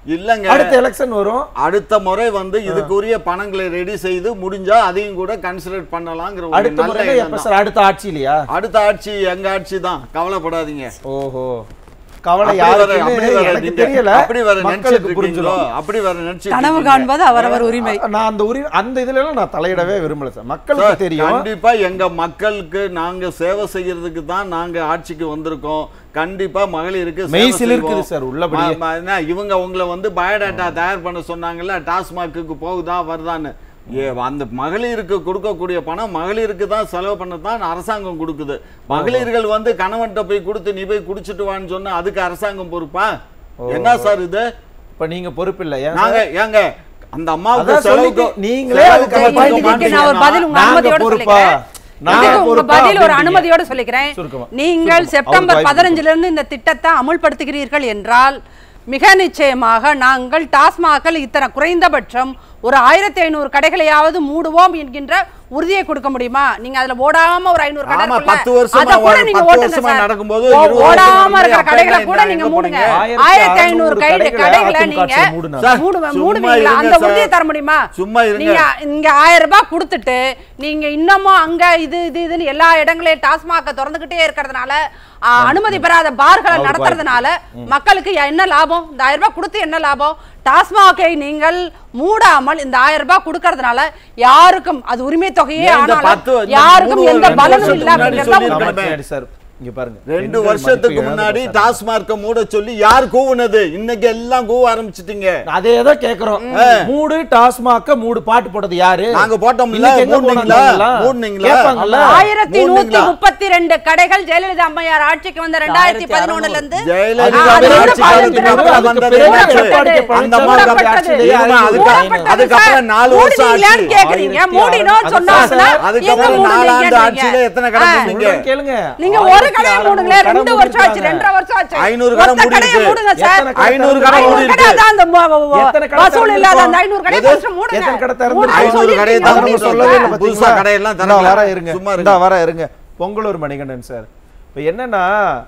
இல்லங்க, அடுத்த எலெக்ஷன் வரும், அடுத்த முறை வந்து இதுக்குரிய பணங்களை ரெடி செய்து முடிஞ்சா அதையும் கூட கன்சிடர் பண்ணலாங்கிற ஒரு அடுத்த நல்ல முறை எண்ணம் எப்ப தான். சார்? அடுத்த ஆட்சியிலையா? அடுத்த ஆட்சி எங்க ஆட்சி தான், கவலைப்படாதீங்க. ஓஹோ, கவலை அப்படி யாருக்கு வர- அப்படி வர எனக்கு நீங்க- தெரியல, அப்படி வர மக்களுக்கு நினைச்சிட்டு புரிஞ்சிடும். இருக்கீங்களோ? அப்படி வர நினைச்சிட்டு கனவு இருக்கீங்க. காண்பது அவரவர் உரிமை. நான் அந்த உரிமை அந்த இதுல எல்லாம் நான் தலையிடவே விரும்பல சார். மக்களுக்கு சார், தெரியும். கண்டிப்பா எங்க மக்களுக்கு நாங்க சேவை செய்யறதுக்கு தான் நாங்க ஆட்சிக்கு வந்திருக்கோம். கண்டிப்பா மகளிருக்கு சேவை மெய்சில் இருக்குது செய்வோம். சார் உள்ளபடியே. ம- ம- என்ன, இவங்க உங்களை வந்து பயோடேட்டா தயார் பண்ண சொன்னாங்கல்ல, டாஸ்மாக்கு போகுதா வருதான்னு. ஏ, அந்த மகளிருக்கு கொடுக்கக்கூடிய பணம் மகளிருக்கு தான் செலவு பண்ண தான் அரசாங்கம் கொடுக்குது. மகளிர்கள் வந்து கணவன்கிட்ட போய் கொடுத்து நீ போய் குடிச்சிட்டு வான்னு சொன்னா அதுக்கு அரசாங்கம் பொறுப்பா? என்ன சார் இது? இப்ப நீங்க பொறுப்பு இல்லையா? நாங்க ஏங்க அந்த அம்மாவுக்கு அதான் செலவுக்கு சொல்லிட்டு நீங்களே செலவுக்கு அதுக்கு கொடுக்க பதில் மாட்டீங்கன்னா, நான் ஒரு பதில் உங்க நாங்க அனுமதியோட பொறுப்பா? சொல்லிக்கிறேன். நாங்க இதுக்கு உங்க பொறுப்பா பதில் ஒரு அப்படின்றீங்க. அனுமதியோட சொல்லிக்கிறேன். சுருக்கமா. நீங்கள் சுருக்கமா. செப்டம்பர் அவருக்கு வாய்ப்பு பதினஞ்சுல இருந்து இந்த திட்டத்தை அமுல்படுத்துகிறீர்கள் என்றால் மிக நிச்சயமாக நாங்கள் டாஸ்மாகில் இத்தனை குறைந்தபட்சம் ஒரு ஆயிரத்தி ஐநூறு கடைகளையாவது மூடுவோம் என்கின்ற உறுதியை கொடுக்க முடியுமா? நீங்க அதுல ஓடாம ஒரு ஐநூறு கடை ஆமா, இருக்குல்ல, பத்து வருஷமா அதை கூட ஒரு நீங்க பத்து ஓட்டுங்க வருஷமா சார். நடக்கும்போது ஓ- இருபது ஓடாம வருஷம் இருக்கிற அப்ப கடைகளை என்ன கூட என்ன நீங்க எங்க மூடுங்க. போனீங்க? ஆயிரத்தி ஐநூறு கடை கடைகளை நீங்க அதிமுக மூடுனாங்க. சார், மூடுவ- சும்மா மூடுவீங்களா? இருங்க அந்த சார். உறுதியை தர முடியுமா? சும்மா இருங்க. நீங்க இங்க ஆயிரம் ரூபாய் கொடுத்துட்டு நீங்க இன்னமும் அங்க இது இது இதுன்னு எல்லா இடங்களையும் டாஸ்மாக திறந்துகிட்டே இருக்கிறதுனால ஆ, அனுமதி பெறாத பார்களை அவருக்கு நடத்துறதுனால மக்களுக்கு என்ன லாபம்? இந்த ஆயிரம் ரூபாய் கொடுத்து என்ன லாபம்? டாஸ்மாகை நீங்கள் மூடாமல் இந்த ஆயிரம் ரூபாய் கொடுக்கறதுனால யாருக்கும் அது உரிமை தொகையே ஏன் இந்த ஆனாலும் பத்து- இந்த யாருக்கும் மூணு எந்த ரெண்டு பலனும் வருஷத்துக்கு இல்ல முன்னாடி அப்படிங்கறத சொல்லியிருக்கேன். உண்மை. சார் இங்க பாருங்க, ரெண்டு பெண்கள் வருஷத்துக்கு மதிப்பு முன்னாடி இழந்து டாஸ்மார்க்க மூட சொல்லி யார் கூவுனது? இன்னைக்கு எல்லாம் கூவ ஆரம்பிச்சிட்டீங்க. அதே தான் கேக்குறோம். மூடு டாஸ்மாக மூடு பாட்டு போட்டது யாரு? நாங்க போட்டோம்ல, இன்னைக்கு எங்க மூடுனீங்களா? போனாங்களா? மூடுனீங்களா? கேட்பாங்கல்ல? ஆயிரத்தி நூத்தி மூடுனீங்களா? முப்பத்தி ரெண்டு கடைகள் ஜெயலலிதா அம்மையார் ஆட்சிக்கு வந்த ரெண்டாயிரத்தி பதினொன்னுல இருந்து ஜெயலலிதா அது அவர்கள் கூட ஆட்சிக்கு பாதித்து வந்ததுக்கு அதுக்கு வந்தது பிறகு என்னாச்சு? எடப்பாடி அந்த பழனிசாமி அம்மாவுக்கு அவர்கள் ஆட்சியிலேயே ஆட்சியிலேயே அதுக்கு- மூடப்பட்டது அதுக்கப்புறம் சார். நாலு வருஷம் மூடுனீங்களான்னு ஆச்சு. கேக்குறீங்க. மூடினோம் அது சொன்னாங்கன்னா சார், அதுக்கப்புறம் எங்க நாலாண்டு மூடுனீங்கன்றீங்க? ஆட்சியில எத்தனை கடை ஆ. மூடுனீங்க? சொல்றேன் கேளுங்க. நீங்க ஒரு கடை மூடுங்களே, கடை ரெண்டு வருஷம் ஆச்சு, மூடிருக்காங்க. ரெண்டரை வருஷம் ஆச்சு. ஐநூறு கடை மொத்த மூடி கடையை இருக்கு. மூடுங்க சார். எத்தனை கடை ஐநூறு கடை ஐநூறு மூடி கடை இருக்கு. அதான் அந்த ம- ம- எத்தனை கடை வசூல் இல்லாத திறந்திருக்கும்? அந்த ஐநூறு கடை எது? first மூடுங்க. எத்தனை கடை மூட திறந்திருக்கும்? சொல்லி ஐநூறு கடையை இருக்கீங்க. திறந்து மூடுங்க சொல்லவே இல்லை சார். பாத்தீங்களா? புதுசா கடையெல்லாம் இந்தா திறக்கல. வர இருங்க. சும்மா இருங்க. இந்தா வர இருங்க. பொங்கலூர் மணிகண்டன் சார், இப்ப என்னன்னா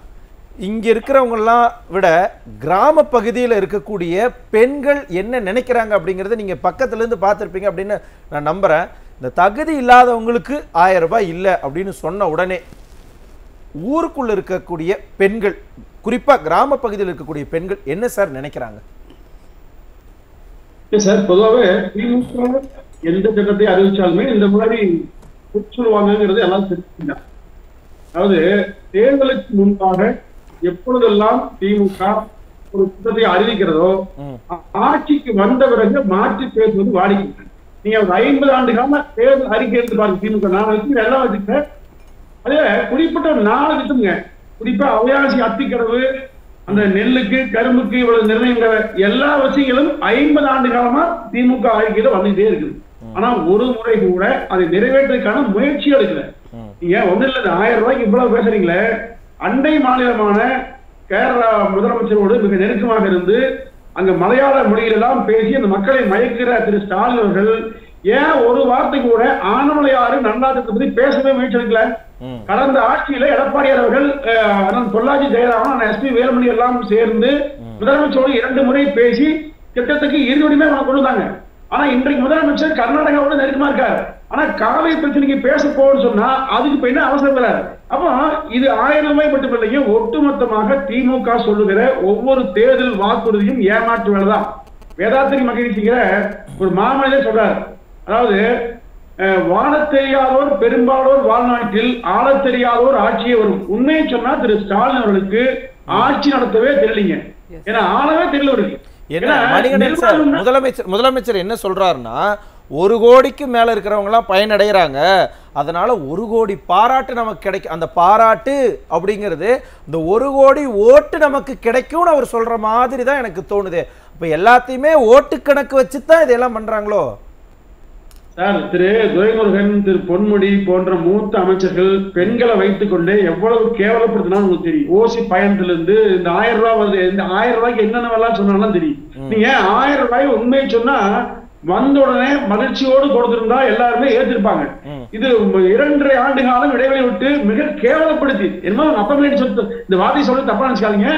இங்க இருக்கிறவங்க எல்லாம் விட கிராம பகுதியில் இருக்கக்கூடிய பெண்கள் என்ன நினைக்கிறாங்க அப்படிங்கறத நீங்க பக்கத்துல இருந்து பார்த்திருப்பீங்க அப்படின்னு நான் நம்புறேன். இந்த தகுதி இல்லாதவங்களுக்கு ஆயிரம் ரூபாய் இல்லை அப்படின்னு சொன்ன உடனே ஊருக்குள்ள இருக்கக்கூடிய பெண்கள், குறிப்பா கிராம பகுதியில் இருக்கக்கூடிய பெண்கள் என்ன சார் நினைக்கிறாங்க? சார், பொதுவாகவே திமுக எந்த திட்டத்தை அறிவிச்சாலுமே இந்த மாதிரி சொல்லுவாங்கிறது எல்லாம் தெரிஞ்சுங்க. அதாவது தேர்தலுக்கு முன்பாக எப்பொழுதெல்லாம் திமுக ஒரு திட்டத்தை அறிவிக்கிறதோ ஆட்சிக்கு வந்த பிறகு மாற்றி பேசுவது வாடிக்கை. நீங்க ஒரு ஐம்பது ஆண்டு கால தேர்தல் அறிக்கை எடுத்து பாருங்க. திமுக நான் வச்சு எல்லாம் வச்சுட்டேன். அதே குறிப்பிட்ட ஒரு நாலு திட்டம்ங்க, குறிப்பா அவையாசி அத்திக்கடவு, அந்த நெல்லுக்கு கரும்புக்கு இவ்வளவு நிர்ணயங்கிற எல்லா விஷயங்களும் ஐம்பது ஆண்டு காலமா திமுக ஆட்சியில வந்துட்டே இருக்குது. ஆனா ஒரு முறை கூட அதை நிறைவேற்றுவதற்கான முயற்சி எடுக்கல. நீங்க ஒண்ணு இல்ல, ஆயிரம் ரூபாய்க்கு இவ்வளவு பேசுறீங்களே, அண்டை மாநிலமான கேரளா முதலமைச்சரோடு மிக நெருக்கமாக இருந்து அங்க மலையாள மொழியிலெல்லாம் பேசி அந்த மக்களை மயக்கிற திரு ஸ்டாலின் அவர்கள் ஏன் ஒரு வார்த்தை கூட ஆனமலையாறு நல்லாட்டத்தை பத்தி பேசவே முயற்சி எடுக்கல? கடந்த ஆட்சியில எடப்பாடியார் அவர்கள் பொள்ளாச்சி ஜெயராமன் எஸ் பி வேலுமணி எல்லாம் சேர்ந்து முதலமைச்சரோடு இரண்டு முறை பேசி திட்டத்துக்கு இறுதியுமே கொண்டு வந்தாங்க. ஆனா இன்றைக்கு முதலமைச்சர் கர்நாடகாவோட நெருக்கமா இருக்காரு. ஆனா காவிரி பிரச்சனைக்கு பேச போன்னு சொன்னா அதுக்கு இப்ப என்ன அவசரம் இல்லை. அப்போ இது ஆயிரம் ரூபாய் மட்டும் இல்லைங்க, ஒட்டுமொத்தமாக திமுக சொல்லுகிற ஒவ்வொரு தேர்தல் வாக்குறுதியும் ஏமாற்று வேலைதான். வேதாத்திரி மகிழ்ச்சிங்கிற ஒரு மாமனிதர் சொல்றாரு, அதாவது வாழத் தெரியாதோர் பெரும்பாலோர் வாழ்நாட்டில் ஆளத் தெரியாதோர் ஆட்சியே வரும். உண்மையை சொன்னா திரு ஸ்டாலின் அவர்களுக்கு ஆட்சி நடத்தவே தெரியலீங்க. ஏன்னா ஆளவே தெரியல அவருக்கு. முதலமைச்சர் முதலமைச்சர் என்ன சொல்றாருன்னா, ஒரு கோடிக்கு மேல இருக்கிறவங்க எல்லாம் பயனடைகிறாங்க, அதனால ஒரு கோடி பாராட்டு நமக்கு கிடைக்கும். அந்த பாராட்டு அப்படிங்கிறது இந்த ஒரு கோடி ஓட்டு நமக்கு கிடைக்கும்னு அவர் சொல்ற மாதிரி தான் எனக்கு தோணுது. இப்ப எல்லாத்தையுமே ஓட்டு கணக்கு வச்சுதான் இதெல்லாம் பண்றாங்களோ சார்? திரு துரைமுருகன், திரு பொன்முடி போன்ற மூத்த அமைச்சர்கள் பெண்களை வைத்துக் கொண்டு எவ்வளவு கேவலப்படுத்தினா உங்களுக்கு தெரியும். ஓசி பயணத்திலிருந்து இந்த ஆயிரம் ரூபாய் வருது, இந்த ஆயிரம் ரூபாய்க்கு என்னென்னவெல்லாம் சொன்னாலும் தெரியும். நீங்க ஆயிரம் ரூபாய் உண்மையை சொன்னா வந்த உடனே மகிழ்ச்சியோடு கொடுத்திருந்தா எல்லாருமே ஏற்றிருப்பாங்க. இது இரண்டரை ஆண்டு காலம் இடைவெளி விட்டு மிக கேவலப்படுத்தி என்னமோ அப்பமே சொத்து இந்த வாதி சொல்ல தப்பா நினைச்சுக்காதீங்க,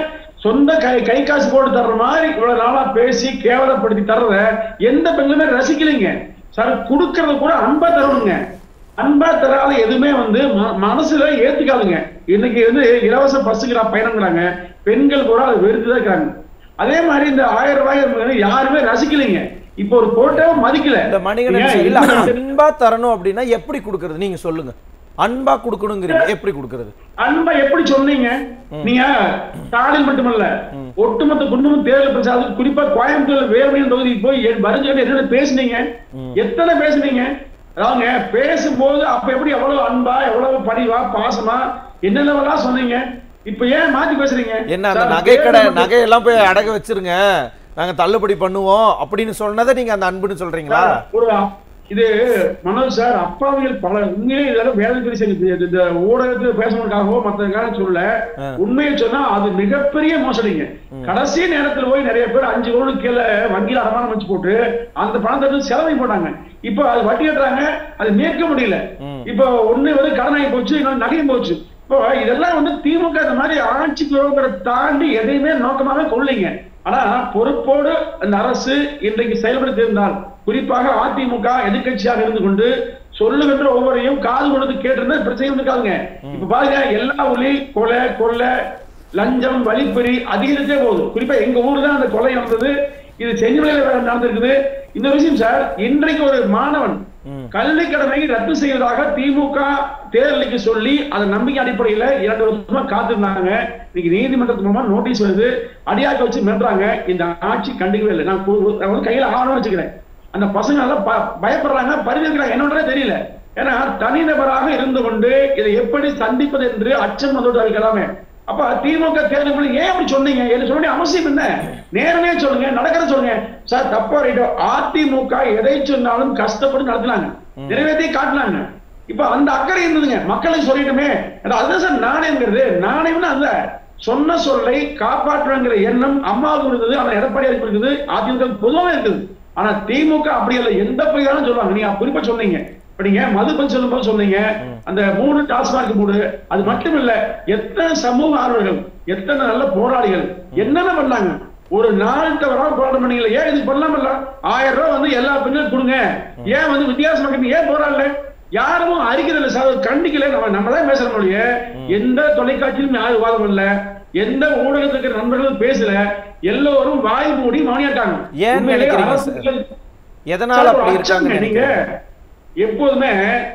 சொந்த கை கை காசு போட்டு தர்ற மாதிரி இவ்வளவு நாளா பேசி கேவலப்படுத்தி தர்றத எந்த பெண்களுமே ரசிக்கலைங்க சார். கொடுக்கறத கூட அன்பா தரணுங்க. அன்பா தராத எதுவுமே வந்து மனசுல ஏத்துக்காதுங்க. இன்னைக்கு வந்து இலவச பஸ்ஸுக்கு பயணங்கிறாங்க, பெண்கள் கூட அதை வெறுத்துதான் இருக்கிறாங்க. அதே மாதிரி இந்த ஆயிரம் ரூபாய் யாருமே ரசிக்கலைங்க. இப்ப ஒரு போட்டோ மதிக்கல. இந்த மணிகண்டன் அன்பா தரணும் அப்படின்னா எப்படி கொடுக்கறது நீங்க சொல்லுங்க. அன்பா கொடுக்கணுங்கிறீங்க, எப்படி கொடுக்கறது? அன்பா எப்படி சொன்னீங்க நீங்க? ஸ்டாலின் மட்டுமல்ல, ஒட்டுமொத்த குடும்பம் தேர்தல் பிரச்சாரத்துக்கு குறிப்பா கோயம்புத்தூர்ல வேலுமணி தொகுதிக்கு போய் வருஞ்சு என்ன பேசுனீங்க? எத்தனை பேசுனீங்க? அதாவங்க பேசும்போது அப்ப எப்படி எவ்வளவு அன்பா, எவ்வளவு பணிவா, பாசமா என்னென்னவெல்லாம் சொன்னீங்க. இப்ப ஏன் மாத்தி பேசுறீங்க? என்ன அந்த நகை கடை நகையெல்லாம் போய் அடக வச்சிருங்க, நாங்க தள்ளுபடி பண்ணுவோம் அப்படின்னு சொன்னதை நீங்க அந்த அன்புன்னு சொல்றீங்களா? ஒரு இது மனோஜ் சார், அப்பாவிகள் பல உண்மையிலே இதெல்லாம் வேலை இந்த ஊடகத்தில் பேசுவதற்காகவோ மற்றதுக்காக சொல்ல, உண்மையை சொன்னா அது மிகப்பெரிய மோசடிங்க. கடைசி நேரத்தில் போய் நிறைய பேர் அஞ்சு கோடி கீழே வங்கியில் அடமானம் வச்சு போட்டு அந்த பணத்தை செலவை போட்டாங்க. இப்ப அது வட்டி கட்டுறாங்க, அது மீட்க முடியல. இப்ப ஒண்ணு வந்து கடனாகி போச்சு, இன்னொன்று நகையும் போச்சு. இப்போ இதெல்லாம் வந்து திமுக இந்த மாதிரி ஆட்சிக்கு வருவதை தாண்டி எதையுமே நோக்கமாவே கொள்ளைங்க. ஆனா பொறுப்போடு அந்த அரசு இன்றைக்கு செயல்படுத்தி இருந்தால், குறிப்பாக அதிமுக எதிர்கட்சியாக இருந்து கொண்டு சொல்லுகின்ற ஒவ்வொருத்தையும் காது கொடுத்து கேட்டிருந்தா பிரச்சனை இருக்காதுங்க. இப்ப பாருங்க, எல்லா ஒளி கொலை, கொள்ளை, லஞ்சம், வழிப்பறி அதிகரிச்சே போகுது. குறிப்பா எங்க ஊர்ல தான் அந்த கொலை நடந்தது. இது செஞ்சிமலையில நடந்திருக்குது. இந்த விஷயம் சார், இன்றைக்கு ஒரு மாணவன் கல்வி கடனை ரத்து செய்வதாக திமுக தேர்தலுக்கு சொல்லி அதன் நம்பிக்கை அடிப்படையில இரண்டு வருஷமா காத்திருந்தாங்க. இன்னைக்கு நீதிமன்றத்து மூலமா நோட்டீஸ் வருது, அடியாக்க வச்சு மிரட்டுறாங்க. இந்த ஆட்சி கண்டுக்கவே இல்லை. நான் கையில ஆர்வம் வச்சுக்கிறேன். அந்த பசங்க எல்லாம் பயப்படுறாங்க, பரிந்துரைக்கிறாங்க. என்னன்றே தெரியல. ஏன்னா தனிநபராக இருந்து கொண்டு இதை எப்படி சந்திப்பது என்று அச்சம் வந்து இருக்கலாமே. அப்ப திமுக தேர்தல் ஏன் அப்படி சொன்னீங்க? என்ன சொல்ல அவசியம் என்ன? நேரமே சொல்லுங்க, நடக்கிறத சொல்லுங்க சார். தப்பா ரைட்டோ, அதிமுக எதை சொன்னாலும் கஷ்டப்பட்டு நடத்தினாங்க, நிறைவேற்றி காட்டினாங்க. இப்ப அந்த அக்கறை இருந்ததுங்க, மக்களுக்கு சொல்லிட்டுமே. அதுதான் சார் நாணயம்ங்கிறது. நாணயம்னு அந்த சொன்ன சொல்லை காப்பாற்றுங்கிற எண்ணம் அம்மாவுக்கு இருந்தது, ஆனா எடப்பாடியாருக்கு இருக்குது, அதிமுக பொதுவாக இருக்குது. ஆனா திமுக அப்படி இல்லை, எந்த பையாலும் சொல்லுவாங்க. நீங்க குறிப்பா சொன்னீங்க, இப்ப நீங்க மதுபன் சொல்லும் போது சொன்னீங்க அந்த மூணு டாஸ்மார்க் மூடு. அது மட்டும் இல்ல, எத்தனை சமூக ஆர்வலர்கள், எத்தனை நல்ல போராளிகள் என்னென்ன பண்ணாங்க. ஒரு நாள் தவறாக போராட்டம் பண்ணீங்களா? ஏன் இது பண்ணலாமல்ல? ஆயிரம் ரூபாய் வந்து எல்லா பெண்களும் கொடுங்க, ஏன் வந்து வித்தியாசமாக ஏன் போராடல? யாரும் அறிக்கை சார், கண்டிக்கல. நம்ம நம்ம தான் பேசுறோம் ஒழிய எந்த தொலைக்காட்சியிலும் யாரும் விவாதம் இல்ல, எந்த ஊடகத்தில் இருக்கிற நண்பர்களும் பேசல. எல்லோரும் வாய் மூடி மௌனியாட்டாங்க. ஏன் நினைக்கிறீங்க? எதனால அப்படி இருக்காங்க? நீங்க எப்போதுமே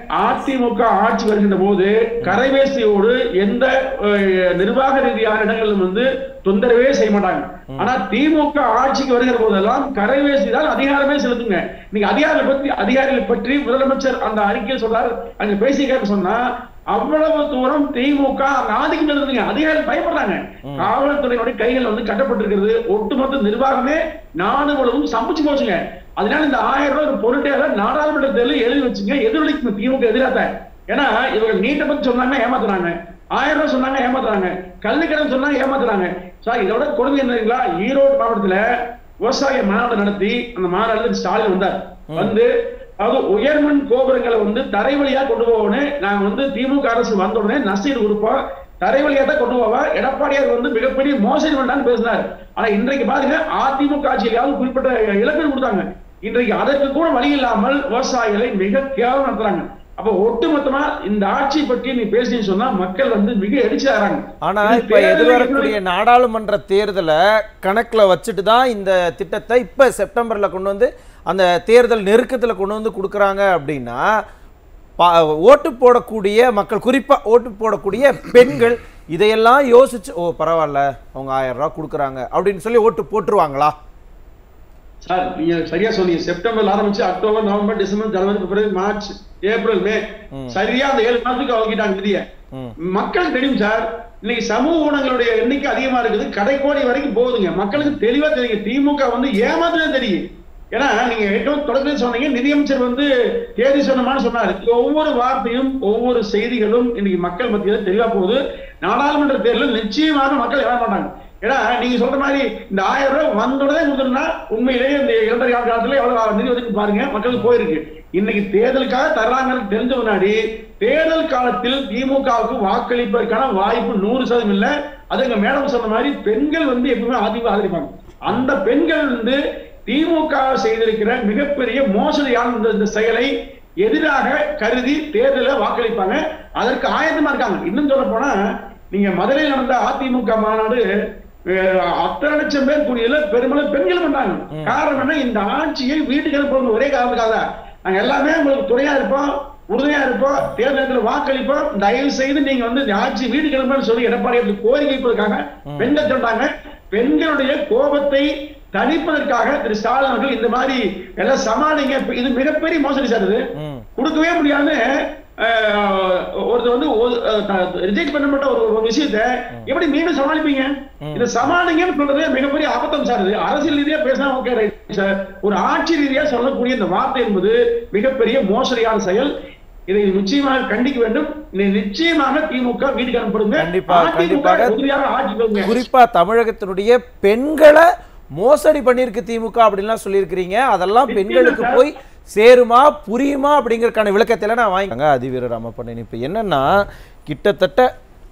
அதிமுக ஆட்சி வருகின்ற போது கரைவேசியோடு எந்த நிர்வாக ரீதியான இடங்களிலும் வந்து தொந்தரவே செய்ய மாட்டாங்க. ஆனா திமுக ஆட்சிக்கு வருகிற போதெல்லாம் கரைவேசி தான் அதிகாரமே செலுத்துங்க. நீங்க அதிகாரிகளை பற்றி அதிகாரிகளை பற்றி முதலமைச்சர் அந்த அறிக்கையில் சொல்றாரு, அங்க பேசி கேட்க சொன்னா அவ்வளவு தூரம் திமுக ஆதிக்கம் இருந்துங்க. அதிகாரிகள் பயப்படுறாங்க. காவல்துறையினுடைய கைகள் வந்து கட்டப்பட்டிருக்கிறது. ஒட்டுமொத்த நிர்வாகமே நாடு முழுவதும் சமைச்சு போச்சுங்க. அதனால இந்த ஆயிரம் ரூபாய் ஒரு பொருட்டையால நாடாளுமன்ற தேர்தலில் எழுதி வச்சுங்க, எதிரொலிக்கும் திமுக எதிராக. ஏன்னா இவங்க நீட்டை பத்தி சொன்னாங்க, ஏமாத்துறாங்க. ஆயிரம் ரூபாய் சொன்னாங்க, ஏமாத்துறாங்க. கல்விக்கடன் சொன்னாங்க, ஏமாத்துறாங்க. சார் இதோட கொடுமை என்னங்களா, ஈரோடு மாவட்டத்துல விவசாய மாநாடு நடத்தி அந்த மாநாடுல ஸ்டாலின் வந்தார். வந்து அதாவது உயர்மின் கோபுரங்களை வந்து தரை வழியா கொண்டு போவோன்னு நாங்க வந்து திமுக அரசு வந்த உடனே நஷ்டீடு கொடுப்போம், தரை வழியா தான் கொண்டு போவா, எடப்பாடியார் வந்து மிகப்பெரிய மோசடி வேண்டான்னு பேசினார். ஆனா இன்றைக்கு பாருங்க, அதிமுக ஆட்சியிலாவது குறிப்பிட்ட இலக்கு கொடுத்தாங்க. இன்றைக்கு அதற்கு கூட வழி இல்லாமல் விவசாயிகளை மிக கேவலம் நடத்துறாங்க. அப்ப ஒட்டுமொத்தமா இந்த ஆட்சி பற்றி நீ பேசினு சொன்னா மக்கள் வந்து மிக எரிச்சாராங்க. ஆனா இப்ப எதிர்வரக்கூடிய நாடாளுமன்ற தேர்தலை கணக்குல வச்சுட்டு தான் இந்த திட்டத்தை இப்ப செப்டம்பர்ல கொண்டு வந்து அந்த தேர்தல் நெருக்கத்துல கொண்டு வந்து கொடுக்குறாங்க. அப்படின்னா ஓட்டு போடக்கூடிய மக்கள், குறிப்பா ஓட்டு போடக்கூடிய பெண்கள் இதையெல்லாம் யோசிச்சு, ஓ பரவாயில்ல அவங்க ஆயிரம் ரூபாய் கொடுக்குறாங்க அப்படின்னு சொல்லி ஓட்டு போட்டுருவாங்களா? சார் நீங்க சரியா சொன்னீங்க. செப்டம்பர்ல ஆரம்பிச்சு அக்டோபர், நவம்பர், டிசம்பர், ஜனவரி, பிப்ரவரி, மார்ச், ஏப்ரல், மே, சரியா அந்த ஏழு மாதத்துக்கு அவங்கிட்டாங்க நிதிய. மக்களுக்கு தெரியும் சார், இன்னைக்கு சமூக ஊடகங்களுடைய எண்ணிக்கை அதிகமா இருக்குது, கடைக்கோடி வரைக்கும் போகுதுங்க. மக்களுக்கு தெளிவா தெரியும் திமுக வந்து ஏமாத்துறதே தெரியும். ஏன்னா நீங்க ഏറ്റവും தொடக்கத்தில் சொன்னீங்க, நிதியமைச்சர் வந்து தேதி சொன்னமான்னு சொன்னாரு. ஒவ்வொரு வார்த்தையும் ஒவ்வொரு செய்திகளும் இன்னைக்கு மக்கள் மத்தியில் தெளிவா போகுது. நாடாளுமன்ற தேர்தலில் நிச்சயமாக மக்கள் ஏற மாட்டாங்க. ஏன்னா நீங்க சொல்ற மாதிரி இந்த ஆயிரம் ரூபாய் வந்தோடனே முதல்னா உண்மையிலேயே இந்த இரண்டரை ஆண்டு காலத்துல எவ்வளவு நிதி ஒதுக்கி பாருங்க, மக்களுக்கு போயிருக்கு. இன்னைக்கு தேர்தலுக்காக தர்றாங்கன்னு தெரிஞ்ச முன்னாடி தேர்தல் காலத்தில் திமுகவுக்கு வாக்களிப்பதற்கான வாய்ப்பு நூறு சதவீதம் இல்ல. அது எங்க மேடம் சொன்ன மாதிரி பெண்கள் வந்து எப்பவுமே அதிமுக ஆதரிப்பாங்க. அந்த பெண்கள் வந்து திமுக செய்திருக்கிற மிகப்பெரிய மோசடியான இந்த செயலை எதிராக கருதி தேர்தலை வாக்களிப்பாங்க. அதற்கு ஆயத்தமா இருக்காங்க. இன்னும் சொல்ல போனா நீங்க மதுரையில் நடந்த அதிமுக மாநாடு அத்தனை லட்சம் பேர் கூடியதுல பெரும்பாலும் பெண்கள் பண்ணாங்க. காரணம் என்ன? இந்த ஆட்சியை வீட்டுக்கு அனுப்பணும் ஒரே காரணத்துக்காக நாங்க எல்லாமே உங்களுக்கு துணையா இருப்போம், உறுதியா இருப்போம், தேர்தலில் வாக்களிப்போம், தயவு செய்து நீங்க வந்து இந்த ஆட்சி வீட்டுக்கு அனுப்பணும்னு சொல்லி எடப்பாடி கோரிக்கை வைப்பதற்காக பெண்கள் சொன்னாங்க. பெண்களுடைய கோபத்தை தணிப்பதற்காக திரு ஸ்டாலின் அவர்கள் இந்த மாதிரி எல்லாம் சமாளிங்க. இது மிகப்பெரிய மோசடி சார். இது கொடுக்கவே முடியாது. ஒருத்தர் வந்து ரிஜெக்ட் பண்ணப்பட்ட ஒரு விஷயத்தை எப்படி மீண்டும் சமாளிப்பீங்க? இதை சமாளிங்கன்னு சொல்றது மிகப்பெரிய அபத்தம் சார். இது அரசியல் ரீதியா பேசினா ஓகே ரைட் சார். ஒரு ஆட்சி ரீதியா சொல்லக்கூடிய இந்த வார்த்தை என்பது மிகப்பெரிய மோசடியான செயல். இதை நிச்சயமாக கண்டிக்க வேண்டும். நிச்சயமாக திமுக வீட்டுக்கு அனுப்பப்படுங்க. குறிப்பா தமிழகத்தினுடைய பெண்களை மோசடி பண்ணிருக்கு திமுக அப்படின்லாம் சொல்லியிருக்கிறீங்க. அதெல்லாம் பெண்களுக்கு போய் சேருமா புரியுமா அப்படிங்கறதுக்கான விளக்கத்துல நான் வாங்கிங்க. அதிவீர ராமப்பண்ணன் இப்ப என்னன்னா கிட்டத்தட்ட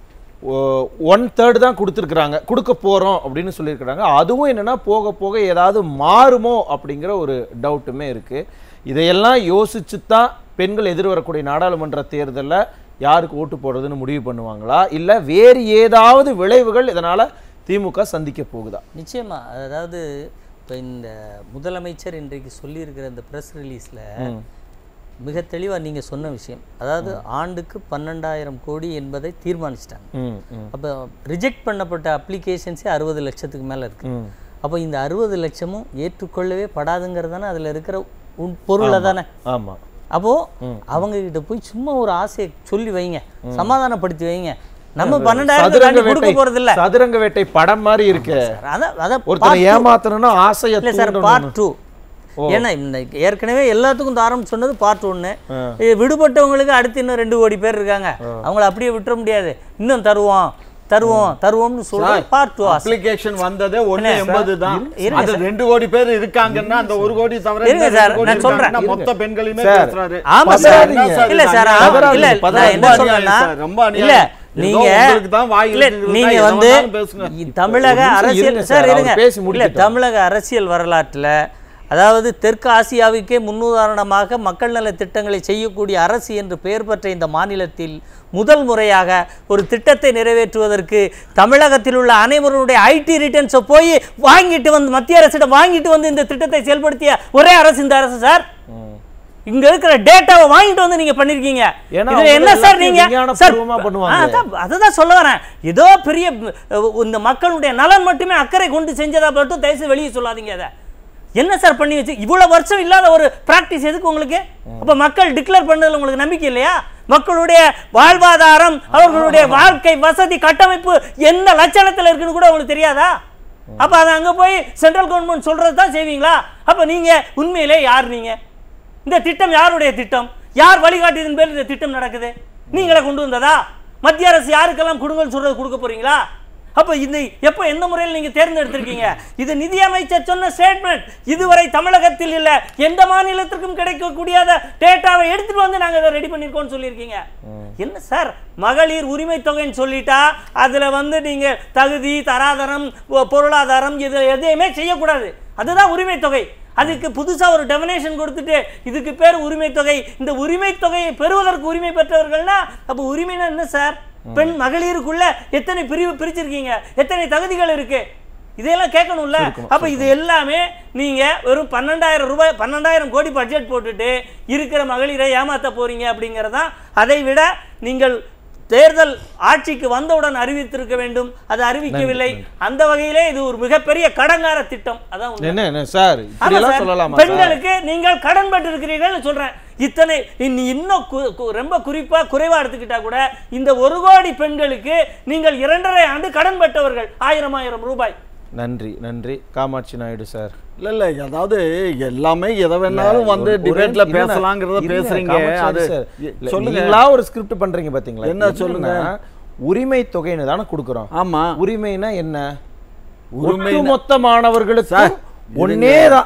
ஒன் தேர்ட் தான் கொடுத்துருக்குறாங்க, கொடுக்க போறோம் அப்படின்னு சொல்லியிருக்கிறாங்க. அதுவும் என்னன்னா போக போக ஏதாவது மாறுமோ அப்படிங்கிற ஒரு டவுட்டுமே இருக்கு. இதையெல்லாம் யோசிச்சு தான் பெண்கள் எதிர்வரக்கூடிய நாடாளுமன்ற தேர்தலில் யாருக்கு ஓட்டு போடுறதுன்னு முடிவு பண்ணுவாங்களா, இல்லை வேறு ஏதாவது விளைவுகள் இதனால திமுக சந்திக்க போகுதா? நிச்சயமா. அதாவது இப்போ இந்த முதலமைச்சர் இன்றைக்கு சொல்லியிருக்கிற இந்த ப்ரெஸ் ரிலீஸில் மிக தெளிவாக நீங்கள் சொன்ன விஷயம், அதாவது ஆண்டுக்கு பன்னெண்டாயிரம் கோடி என்பதை தீர்மானிச்சிட்டாங்க. அப்போ ரிஜெக்ட் பண்ணப்பட்ட அப்ளிகேஷன்ஸே அறுபது லட்சத்துக்கு மேலே இருக்கு. அப்போ இந்த அறுபது லட்சமும் ஏற்றுக்கொள்ளவே படாதுங்கிறது தானே அதில் இருக்கிற பொருளை தானே. ஆமாம். அப்போது அவங்க கிட்ட போய் சும்மா ஒரு ஆசையை சொல்லி வைங்க, சமாதானப்படுத்தி வைங்க. நம்ம பன்னெண்டாயிரம் கொடுக்க போறது இல்ல. சதுரங்க வேட்டை படம் மாதிரி இருக்கு. ஒருத்தர் ஏமாத்தணும்னா ஆசையை இல்ல சார். Part two. ஏன்னா இந்த ஏற்கனவே எல்லாத்துக்கும் தாரம் சொன்னது பார்ட் ஒன்னு. விடுபட்டவங்களுக்கு அடுத்து இன்னும் ரெண்டு கோடி பேர் இருக்காங்க, அவங்கள அப்படியே விட்டுற முடியாது. இன்னும் தருவோம் தருவோம் தருவோம்னு சொல்றாங்க. பார்ட் டூ அப்ளிகேஷன் வந்ததே ஒன்று எண்பது தான். அது ரெண்டு கோடி பேர் இருக்காங்கன்னா அந்த ஒரு கோடி தவிர இருங்க சார் நான் சொல்றேன். மொத்த பெண்களுமே பேசுறாரு. ஆமா சார். இல்ல சார் இல்ல நான் என்ன சொல்றேன்னா இல்ல நீங்க நீங்க வந்து தமிழக அரசியல் சார் இருங்க இல்ல தமிழக அரசியல் வரலாற்றுல அதாவது தெற்கு ஆசியாவுக்கே முன்னுதாரணமாக மக்கள் நல திட்டங்களை செய்யக்கூடிய அரசு என்று பெயர் பெற்ற இந்த மாநிலத்தில் முதல் முறையாக ஒரு திட்டத்தை நிறைவேற்றுவதற்கு தமிழகத்தில் உள்ள அனைவருடைய ஐடி ரிட்டர்ன்ஸை போய் வாங்கிட்டு வந்து மத்திய அரசிடம் வாங்கிட்டு வந்து இந்த திட்டத்தை செயல்படுத்திய ஒரே அரசு இந்த அரசு சார். இங்க இருக்கிற டேட்டாவை வாங்கிட்டு வந்து நீங்க பண்ணிருக்கீங்க. இதுல என்ன சார் நீங்க அதுதான் சொல்ல வரேன். ஏதோ பெரிய இந்த மக்களுடைய நலன் மட்டுமே அக்கறை கொண்டு செஞ்சதா மட்டும் தயவுசெய்து வெளியே சொல்லாதீங்க. அதை என்ன சார் பண்ணி வச்சு இவ்வளவு வருஷம் இல்லாத ஒரு பிராக்டிஸ் எதுக்கு உங்களுக்கு? அப்ப மக்கள் டிக்ளேர் பண்ணதுல உங்களுக்கு நம்பிக்கை இல்லையா? மக்களுடைய வாழ்வாதாரம் அவர்களுடைய வாழ்க்கை வசதி கட்டமைப்பு எந்த லட்சணத்துல இருக்குன்னு கூட உங்களுக்கு தெரியாதா? அப்ப அதை அங்க போய் சென்ட்ரல் கவர்மெண்ட் சொல்றதுதான் செய்வீங்களா? அப்ப நீங்க உண்மையிலே யார்? நீங்க இந்த திட்டம் யாருடைய திட்டம்? யார் வழிகாட்டியதன் பேர் இந்த திட்டம் நடக்குது? நீங்களே கொண்டு வந்ததா? மத்திய அரசு யாருக்கெல்லாம் கொடுங்கன்னு சொல்றது கொடுக்க போறீங்களா? அப்ப இது எப்ப எந்த முறையில் நீங்க தேர்ந்தெடுத்திருக்கீங்க? இது நிதியமைச்சர் சொன்ன ஸ்டேட்மெண்ட். இதுவரை தமிழகத்தில் இல்ல எந்த மாநிலத்திற்கும் கிடைக்கக்கூடிய டேட்டாவை எடுத்துட்டு வந்து நாங்க இதை ரெடி பண்ணிருக்கோம்னு சொல்லியிருக்கீங்க. என்ன சார் மகளிர் உரிமை தொகைன்னு சொல்லிட்டா அதுல வந்து நீங்க தகுதி தராதரம் பொருளாதாரம் இது எதையுமே செய்யக்கூடாது. அதுதான் உரிமை தொகை. அதுக்கு புதுசா ஒரு டெஃபினேஷன் கொடுத்துட்டு இதுக்கு பேர் உரிமை தொகை. இந்த உரிமை தொகையை பெறுவதற்கு உரிமை பெற்றவர்கள்னா அப்ப உரிமைனா என்ன சார்? பெண் மகளிருக்குள்ள எத்தனை பிரிவு பிரிச்சிருக்கீங்க? எத்தனை தகுதிகள் இருக்கு? இதெல்லாம் கேட்கணும்ல. அப்ப இது எல்லாமே நீங்க வெறும் பன்னெண்டாயிரம் ரூபாய் பன்னெண்டாயிரம் கோடி பட்ஜெட் போட்டுட்டு இருக்கிற மகளிரை ஏமாத்த போறீங்க அப்படிங்கறதா. அதை விட நீங்கள் தேர்தல் ஆட்சிக்கு வந்தவுடன் அறிவித்திருக்க வேண்டும். அது அறிவிக்கவில்லை. அந்த வகையிலே இது ஒரு மிகப்பெரிய கடங்கார திட்டம். அதான் என்ன சார் சொல்லலாம். பெண்களுக்கு நீங்கள் கடன் பட்டிருக்கிறீர்கள் சொல்றேன். இத்தனை இன்னும் ரொம்ப குறிப்பா குறைவா எடுத்துக்கிட்டா கூட இந்த ஒரு கோடி பெண்களுக்கு நீங்கள் இரண்டரை ஆண்டு கடன் பட்டவர்கள் ஆயிரம் ஆயிரம் ரூபாய். நன்றி நன்றி காமாட்சி நாயுடு சார். இல்ல இல்ல அதாவது எல்லாமே எதை வேணாலும் வந்து டிபேட்ல பேசலாங்கிறத பேசுறீங்க. அது சொல்லுங்களா ஒரு ஸ்கிரிப்ட் பண்றீங்க பாத்தீங்களா? என்ன சொல்லுங்க. உரிமை தொகைன்னு தானே கொடுக்குறோம். ஆமா. உரிமைனா என்ன? ஒட்டுமொத்த மாணவர்களுக்கு ஒன்னே தான்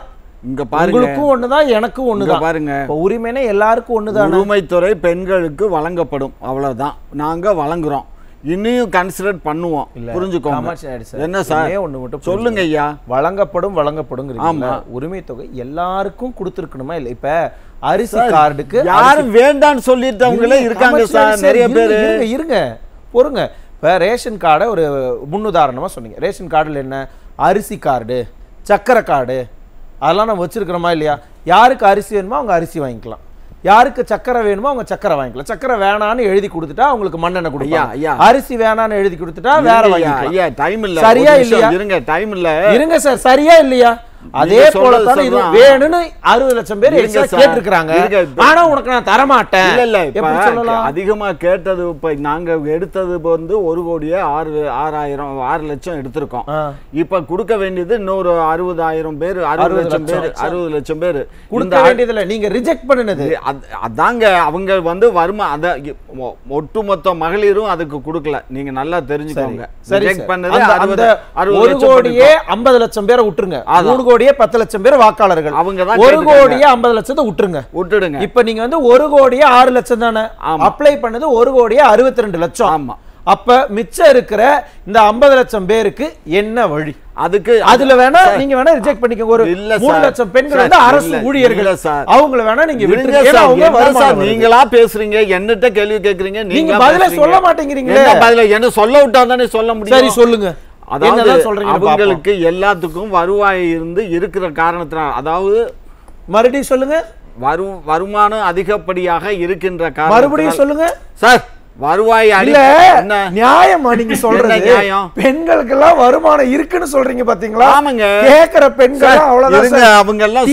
இங்க பாருங்க, உங்களுக்கும் ஒண்ணுதான் எனக்கும் ஒண்ணுதான் பாருங்க. இப்ப உரிமைனே எல்லாருக்கும் ஒண்ணுதான். உரிமைத்துறை பெண்களுக்கு வழங்கப்படும், அவ்வளவுதான். நாங்க வழங்குறோம், இன்னும் கன்சிடர் பண்ணுவோம். புரிஞ்சுக்கோங்க. என்ன சார் ஒண்ணு மட்டும் சொல்லுங்க ஐயா. வழங்கப்படும் வழங்கப்படும் உரிமை தொகை எல்லாருக்கும் கொடுத்துருக்கணுமா இல்ல? இப்ப அரிசி கார்டுக்கு யாரும் வேண்டான்னு சொல்லிட்டவங்களே இருக்காங்க சார் நிறைய பேர். இருங்க பொறுங்க. இப்ப ரேஷன் கார்டை ஒரு முன்னுதாரணமா சொன்னீங்க. ரேஷன் கார்டுல என்ன அரிசி கார்டு, சக்கரை கார்டு அதெல்லாம் நம்ம வச்சிருக்கிறோமா இல்லையா? யாருக்கு அரிசி வேணுமோ அவங்க அரிசி வாங்கிக்கலாம், யாருக்கு சக்கரை வேணுமோ அவங்க சக்கரை வாங்கிக்கலாம். சக்கரை வேணான்னு எழுதி கொடுத்துட்டா அவங்களுக்கு மண்ணெண்ணெய் கொடுப்பாங்க, அரிசி வேணான்னு எழுதி கொடுத்துட்டா வேற வாங்கிக்கலாம். டைம் இல்ல, சரியா இல்லையா? இருங்க டைம் இல்ல, இருங்க சார், சரியா இல்லையா? அதே போல தான் இது வேணும்னு அறுபது லட்சம் பேர் கேட்டிருக்காங்க. ஆனா உனக்கு நான் தர மாட்டேன். இல்ல இல்ல எப்படி சொல்லலாம்? அதிகமா கேட்டது இப்ப நாங்க எடுத்தது வந்து ஒரு கோடியே ஆறு ஆறாயிரம் ஆறு லட்சம் எடுத்திருக்கோம். இப்ப கொடுக்க வேண்டியது இன்னொரு அறுபதாயிரம் பேர், அறுபது லட்சம் பேர், அறுபது லட்சம் பேர் கொடுக்க வேண்டியதுல நீங்க ரிஜெக்ட் பண்ணுனது. அதாங்க அவங்க வந்து வருமா அத ஒட்டுமொத்த மகளிரும் அதுக்கு கொடுக்கல. நீங்க நல்லா தெரிஞ்சுக்கோங்க. ரிஜெக்ட் பண்ணது அறுபது ஒரு கோடியே ஐம்பது லட்சம் பேரை விட்டுருங்க. மூணு கோடியே பத்து லட்சம் பேர் வாக்காளர்கள். அவங்க ஒரு கோடியே ஐம்பது லட்சத்தை விட்டுருங்க, விட்டுடுங்க. இப்ப நீங்க வந்து ஒரு கோடியே ஆறு லட்சம் தானே அப்ளை பண்ணது, ஒரு கோடியே அறுபத்தி ரெண்டு லட்சம். ஆமா. அப்ப மிச்சம் இருக்கிற இந்த ஐம்பது லட்சம் பேருக்கு என்ன வழி? அதுக்கு அதுல வேணா நீங்க வேணா ரிஜெக்ட் பண்ணிக்கோங்க. ஒரு மூணு லட்சம் பெண்கள் வந்து அரசு ஊழியர்கள், அவங்கள வேணா நீங்க விட்டுருங்க. நீங்களா பேசுறீங்க, என்னட்ட கேள்வி கேக்குறீங்க, நீங்க பதில சொல்ல மாட்டேங்கிறீங்களே. பதில என்ன சொல்ல விட்டா தானே சொல்ல முடியும். சரி சொல்லுங்க. அவங்களுக்கு எல்லாத்துக்கும் வருவாய் இருந்து இருக்கிற காரணத்தினால், அதாவது மறுபடியும் சொல்லுங்க, வரும் வருமானம் அதிகப்படியாக இருக்கின்ற காரணம். மறுபடியும் சொல்லுங்க சார். வருவாய் இல்ல நியாயமா நீங்க சொல்றது? பெண்களுக்கு எல்லாம் வருமானம் இருக்குன்னு சொல்றீங்க பாத்தீங்களா? ஆமாங்க. கேக்குற பெண்கள் அவ்வளவுதான், அவங்க எல்லாம்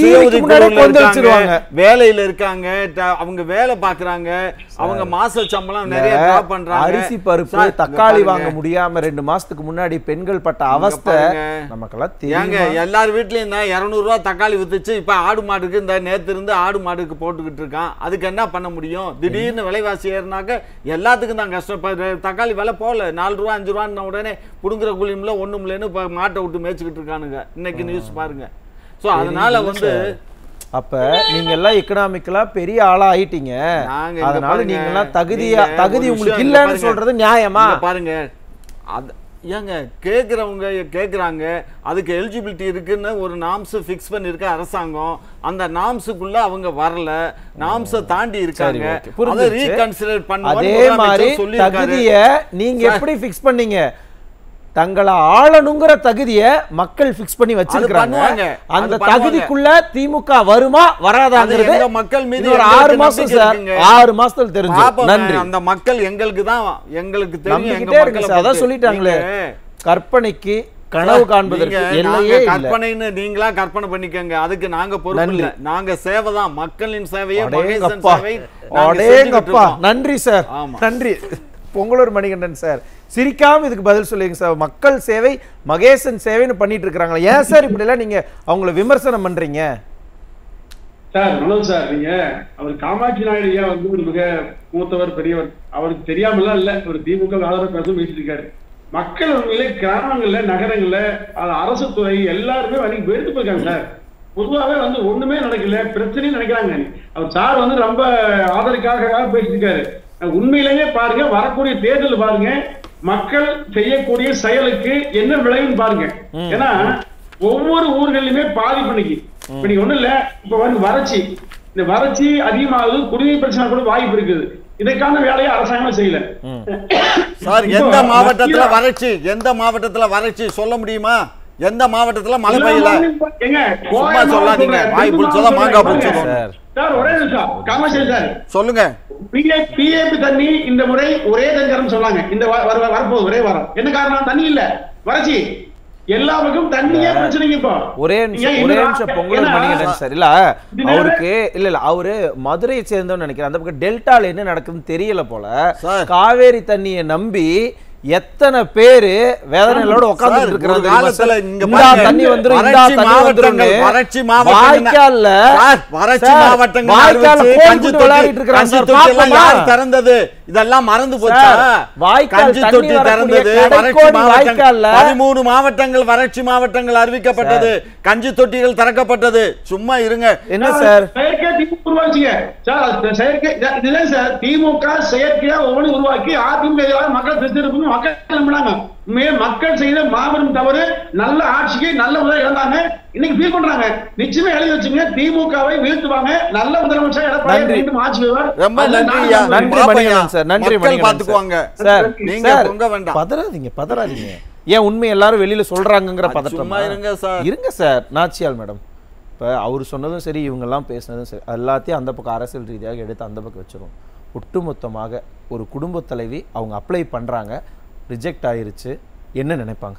வேலையில இருக்காங்க, அவங்க வேலை பாக்குறாங்க, அவங்க மாச சம்பளம் நிறைய டிராப் பண்றாங்க. அரிசி பருப்பு தக்காளி வாங்க முடியாம ரெண்டு மாசத்துக்கு முன்னாடி பெண்கள் பட்ட அவஸ்தை நமக்கெல்லாம் தெரியுங்க. எல்லார் வீட்லயும் இருநூறு ரூபாய் தக்காளி வித்துச்சு. இப்ப ஆடு மாடுக்கு இந்த நேத்து இருந்து ஆடு மாடுக்கு போட்டுக்கிட்டு இருக்கான். அதுக்கு என்ன பண்ண முடியும்? திடீர்னு விலைவாசி ஏறினாக்க எல்லா எல்லாத்துக்கும் தான் கஷ்டம். தக்காளி விலை போல நாலு ரூபா அஞ்சு ரூபான்னு உடனே புடுங்குற குழியும்ல ஒண்ணும் இல்லைன்னு மாட்டை விட்டு மேய்ச்சிக்கிட்டு இருக்கானுங்க. இன்னைக்கு நியூஸ் பாருங்க. சோ அதனால வந்து அப்ப நீங்க எல்லாம் எக்கனாமிக்கலா பெரிய ஆளா ஆயிட்டீங்க. அதனால நீங்க எல்லாம் தகுதியா தகுதி உங்களுக்கு இல்லன்னு சொல்றது நியாயமா? பாருங்க, அது ஏங்க கேட்குறவங்க கேட்குறாங்க, அதுக்கு எலிஜிபிலிட்டி இருக்குன்னு ஒரு நாம்ஸ் ஃபிக்ஸ் பண்ணியிருக்க அரசாங்கம். அந்த நாம்ஸுக்குள்ள அவங்க வரல, நாம்ஸை தாண்டி இருக்காங்க. அதை ரீகன்சிடர் பண்ணுவாங்க. அதே மாதிரி தகுதியை நீங்க எப்படி ஃபிக்ஸ் பண்ணீங்க? தங்களை ஆளணுங்கிற தகுதியை மக்கள் ஃபிக்ஸ் பண்ணி வச்சிருக்காங்க. அந்த தகுதிக்குள்ள திமுக வருமா வராதாங்கிறது மக்கள் மீது ஒரு ஆறு மாசம் சார், ஆறு மாசத்துல தெரிஞ்சு. நன்றி. அந்த மக்கள் எங்களுக்கு தான் எங்களுக்கு தெரியும். அதான் சொல்லிட்டாங்களே, கற்பனைக்கு கனவு காண்பதற்கு எல்லையே இல்ல. கற்பனைன்னு நீங்களா கற்பனை பண்ணிக்கங்க, அதுக்கு நாங்க பொறுப்பு இல்ல. நாங்க சேவை தான், மக்களின் சேவையை. அடேங்கப்பா, நன்றி சார், நன்றி. பொங்கலூர் மணிகண்டன் சார் சிரிக்காம இதுக்கு பதில் சொல்லுங்க சார். மக்கள் சேவை மகேசன் சேவைன்னு பண்ணிட்டு இருக்காங்களா? ஏன் சார் இப்படி எல்லாம் நீங்க அவங்களை விமர்சனம் பண்றீங்க? சார் மனோஜ் சார், நீங்க அவர் காமாட்சி நாயுடு ஐயா வந்து ஒரு மிக மூத்தவர், பெரியவர். அவருக்கு தெரியாமலாம் இல்ல, ஒரு திமுக ஆதரவு பேசும் பேசிட்டு இருக்காரு. மக்கள் உண்மையிலே கிராமங்கள்ல நகரங்கள்ல அரசு துறை எல்லாருமே வந்து வெறுத்து போயிருக்காங்க சார். பொதுவாகவே வந்து ஒண்ணுமே நடக்கல, பிரச்சனையும் நினைக்கிறாங்க. அவர் சார் வந்து ரொம்ப ஆதரவுக்காக பேசிட்டு இருக்காரு. உண்மையிலேயே பாருங்க, வரக்கூடிய தேர்தல் பாருங்க, மக்கள் செய்யக்கூடிய செயலுக்கு என்ன விளைவுன்னு பாருங்க. ஏன்னா ஒவ்வொரு ஊர்களிலுமே பாதிப்பு இன்னைக்கு. இப்ப நீங்க ஒண்ணு இல்ல, இப்ப வந்து வறட்சி, இந்த வறட்சி அதிகமாகுது, குடிநீர் பிரச்சனை கூட வாய்ப்பு இருக்குது. இதற்கான வேலையை அரசாங்கம் செய்யல சார். எந்த மாவட்டத்துல வறட்சி, எந்த மாவட்டத்துல வறட்சி சொல்ல முடியுமா? எந்த மாவட்டத்துல மழை பெய்யல? சும்மா சொல்லாதீங்க, வாய் புடிச்சதா மாங்காய் புடிச்சதா. சார் ஒரே நிமிஷம், காமராஜர் சார் சொல்லுங்க. பிஏபி தண்ணி இந்த முறை ஒரே தங்கரம் சொன்னாங்க. இந்த வரப்போகுது ஒரே வாரம். என்ன காரணம்? தண்ணி இல்ல, வறட்சி. எல்லாருக்கும் தண்ணியே பிரச்சனைங்க. இப்போ ஒரே நிமிஷம் ஒரே நிமிஷம் பொங்கலூர் மணிகண்டன் சார், இல்ல அவருக்கு இல்ல இல்ல அவரு மதுரையை சேர்ந்தோன்னு நினைக்கிறேன். அந்த பக்கம் டெல்டால என்ன நடக்குதுன்னு தெரியல போல. காவேரி தண்ணியை நம்பி எத்தனை பேரு வேதனையோட உட்கார்ந்துட்டு இருக்காங்க காலத்துல இங்க தண்ணி வந்துரும் இந்த தண்ணி வந்துரும் வறட்சி மாவட்டங்கள் வாய்க்கால்ல வறட்சி மாவட்டங்கள் அறிவிச்சு கஞ்சி தொட்டி கஞ்சி தொட்டி எல்லாம் யார் திறந்தது இதெல்லாம் மறந்து போச்சா கஞ்சி தொட்டி திறந்தது வறட்சி மாவட்டங்கள் பதிமூணு மாவட்டங்கள் வறட்சி மாவட்டங்கள் அறிவிக்கப்பட்டது கஞ்சி தொட்டிகள் திறக்கப்பட்டது சும்மா இருங்க என்ன சார் செயற்கை திமுக உருவாக்கிங்க சார் செயற்கை இதுதான் சார் திமுக செயற்கையா ஒவ்வொன்று உருவாக்கி அதிமுக மக்கள் திருப்பி மக்கள் நம்பினாங்க மக்கள் செய்த மாபெரும் தவறு நல்ல ஆட்சிக்கு நல்ல முதல் இழந்தாங்க இன்னைக்கு ஃபீல் பண்றாங்க நிச்சயமா எழுதி வச்சுங்க திமுகவை வீழ்த்துவாங்க நல்ல முதலமைச்சர் எடப்பாடி மீண்டும் ஆட்சி வருவார் ரொம்ப நன்றி நன்றி மணிகண்டன் சார் நன்றி மணிகண்டன் பாத்துக்குவாங்க சார் நீங்க பொங்க வேண்டாம் பதறாதீங்க பதறாதீங்க ஏன் உண்மை எல்லாரும் வெளியில சொல்றாங்கங்கற பதட்டமா இருங்க சார் இருங்க சார் நாச்சியால் மேடம் இப்ப அவர் சொன்னதும் சரி இவங்க எல்லாம் பேசினதும் சரி எல்லாத்தையும் அந்த பக்கம் அரசியல் ரீதியாக எடுத்து அந்த பக்கம் வச்சிரும் ஒட்டுமொத்தமாக ஒரு குடும்ப தலைவி அவங்க அப்ளை பண்றாங்க ரிஜெக்ட் ஆயிருச்சு என்ன நினைப்பாங்க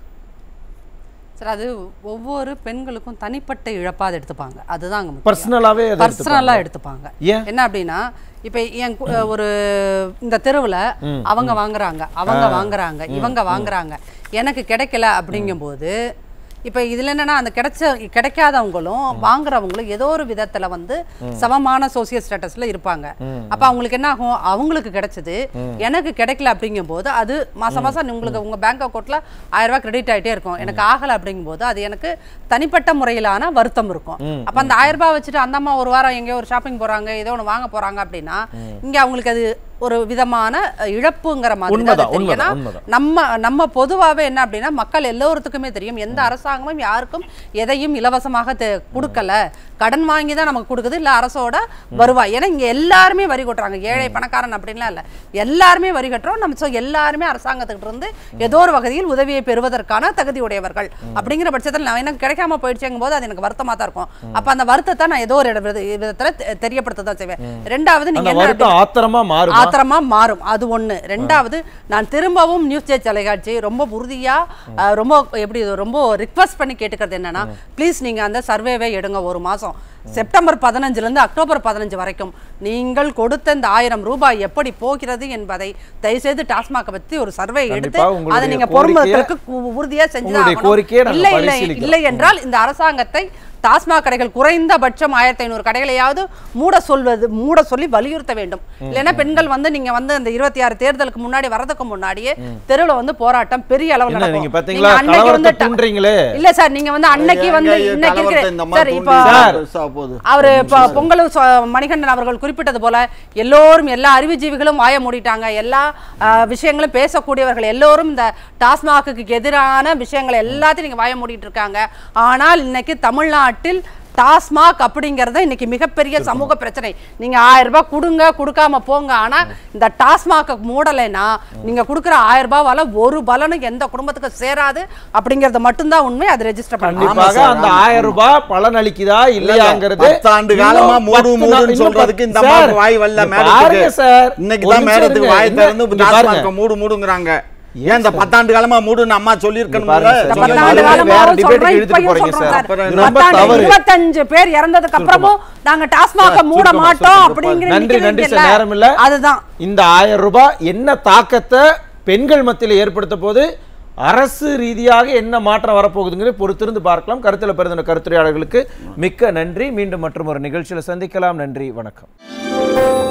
சார் அது ஒவ்வொரு பெண்களுக்கும் தனிப்பட்ட இழப்பா அதை எடுத்துப்பாங்க அதுதான் அங்க பர்சனலாவே பர்சனலா எடுத்துப்பாங்க என்ன அப்படின்னா இப்ப என் ஒரு இந்த தெருவுல அவங்க வாங்குறாங்க அவங்க வாங்குறாங்க இவங்க வாங்குறாங்க எனக்கு கிடைக்கல அப்படிங்கும்போது இப்ப இதுல என்னன்னா அந்த கிடைச்ச கிடைக்காதவங்களும் வாங்குறவங்களும் ஏதோ ஒரு விதத்துல வந்து சமமான சோசியல் ஸ்டேட்டஸ்ல இருப்பாங்க அப்ப அவங்களுக்கு என்ன ஆகும் அவங்களுக்கு கிடைச்சது எனக்கு கிடைக்கல அப்படிங்கும் போது அது மாசம் மாசம் உங்களுக்கு உங்க பேங்க் அக்கௌண்ட்ல ஆயிரம் ரூபாய் கிரெடிட் ஆயிட்டே இருக்கும் எனக்கு ஆகல அப்படிங்கும் போது அது எனக்கு தனிப்பட்ட முறையிலான வருத்தம் இருக்கும் அப்ப அந்த ஆயிரம் ரூபாய் வச்சுட்டு அந்த அம்மா ஒரு வாரம் எங்கேயோ ஒரு ஷாப்பிங் போறாங்க ஏதோ ஒன்று வாங்க போறாங்க அப்படின்னா இங்க அவங்களுக்கு அது ஒரு விதமான இழப்புங்கிற மாதிரி நம்ம நம்ம பொதுவாகவே என்ன அப்படின்னா மக்கள் எல்லோருத்துக்குமே தெரியும் எந்த அரசாங்கமும் யாருக்கும் எதையும் இலவசமாக கொடுக்கல கடன் வாங்கி தான் நமக்கு கொடுக்குது இல்ல அரசோட வருவாய் ஏன்னா இங்க எல்லாருமே வரி கட்டுறாங்க ஏழை பணக்காரன் அப்படின்லாம் இல்ல எல்லாருமே வரி கட்டுறோம் நம்ம எல்லாருமே அரசாங்கத்துக்கிட்ட இருந்து ஏதோ ஒரு வகையில் உதவியை பெறுவதற்கான தகுதி உடையவர்கள் அப்படிங்கிற பட்சத்தில் நான் எனக்கு கிடைக்காம போயிடுச்சுங்கும் போது அது எனக்கு வருத்தமா தான் இருக்கும் அப்ப அந்த வருத்தத்தை நான் ஏதோ ஒரு விதத்துல தெரியப்படுத்த தான் செய்வேன் ரெண்டாவது நீங்க ஆத்திரமா மாறும் ஆத்திரமா மாறும் அது ஒண்ணு ரெண்டாவது நான் திரும்பவும் நியூஸ் ஜே தொலைக்காட்சி ரொம்ப உறுதியா ரொம்ப எப்படி ரொம்ப ரிக்வெஸ்ட் பண்ணி கேட்டுக்கிறது என்னன்னா ப்ளீஸ் நீங்க அந்த சர்வேவை எடுங்க ஒரு மாசம் செப்டம்பர் பதினஞ்சுல இருந்து அக்டோபர் பதினஞ்சு வரைக்கும் நீங்கள் கொடுத்த இந்த ஆயிரம் ரூபாய் எப்படி போகிறது என்பதை தயவுசெய்து டாஸ்மாக் பத்தி ஒரு சர்வே எடுத்து அதை நீங்க பொறுமைக்கு உறுதியா செஞ்சுதான் இல்லை இல்லை இல்லை என்றால் இந்த அரசாங்கத்தை டாஸ்மாக் கடைகள் குறைந்தபட்சம் ஆயிரத்தி ஐநூறு கடைகளையாவது மூட சொல்வது மூட சொல்லி வலியுறுத்த வேண்டும் இல்லைன்னா பெண்கள் வந்து நீங்க வந்து இந்த இருபத்தி ஆறு தேர்தலுக்கு முன்னாடி வரதுக்கு முன்னாடியே தெருவுல வந்து போராட்டம் பெரிய அளவில் நடக்கும் இல்ல சார் நீங்க வந்து அன்னைக்கு வந்து இன்னைக்கு சார் இப்ப அவரு பொங்கல் மணிகண்டன் அவர்கள் குறிப்பிட்டது போல எல்லோரும் எல்லா அறிவுஜீவிகளும் வாய மூடிட்டாங்க எல்லா விஷயங்களும் பேசக்கூடியவர்கள் எல்லோரும் இந்த டாஸ்மாக்கு எதிரான விஷயங்கள் எல்லாத்தையும் நீங்க வாய மூடிட்டு இருக்காங்க ஆனால் இன்னைக்கு தமிழ்நாடு டாஸ்மாக் அப்படிங்கறது இன்னைக்கு மிகப்பெரிய சமூக பிரச்சனை நீங்க ஆயிரம் ரூபாய் கொடுங்க கொடுக்காம போங்க ஆனா இந்த டாஸ்மாக் மூடலைன்னா நீங்க கொடுக்குற ஆயிரம் ரூபாவால ஒரு பலனும் எந்த குடும்பத்துக்கு சேராது அப்படிங்கறது மட்டும்தான் உண்மை அது ரெஜிஸ்டர் பண்ணுவாங்க அந்த ஆயிரம் ரூபாய் பலன் அளிக்குதா இல்லையாங்கிறது பத்தாண்டு காலமா மூடு மூடுன்னு சொல்றதுக்கு இந்த மாதிரி வாய் வல்ல மேடத்துக்கு சார் இன்னைக்கு தான் மேடத்துக்கு வாய் திறந்து டாஸ்மாக் மூடு மூடுங்கறாங்க ஏன் இந்த பத்தாண்டு காலமா மூடுன்னு அம்மா சொல்லியிருக்கணும்ல இருபத்தஞ்சு பேர் இறந்ததுக்கு அப்புறமும் நாங்க டாஸ்மாக மூட மாட்டோம் அப்படிங்கிற அதுதான் இந்த ஆயிரம் ரூபாய் என்ன தாக்கத்தை பெண்கள் மத்தியில் ஏற்படுத்த போது அரசு ரீதியாக என்ன மாற்றம் வரப்போகுதுங்கிற பொறுத்திருந்து பார்க்கலாம் கருத்துல பெருந்தின கருத்துரையாளர்களுக்கு மிக்க நன்றி மீண்டும் மற்றும் ஒரு நிகழ்ச்சியில் சந்திக்கலாம் நன்றி வணக்கம்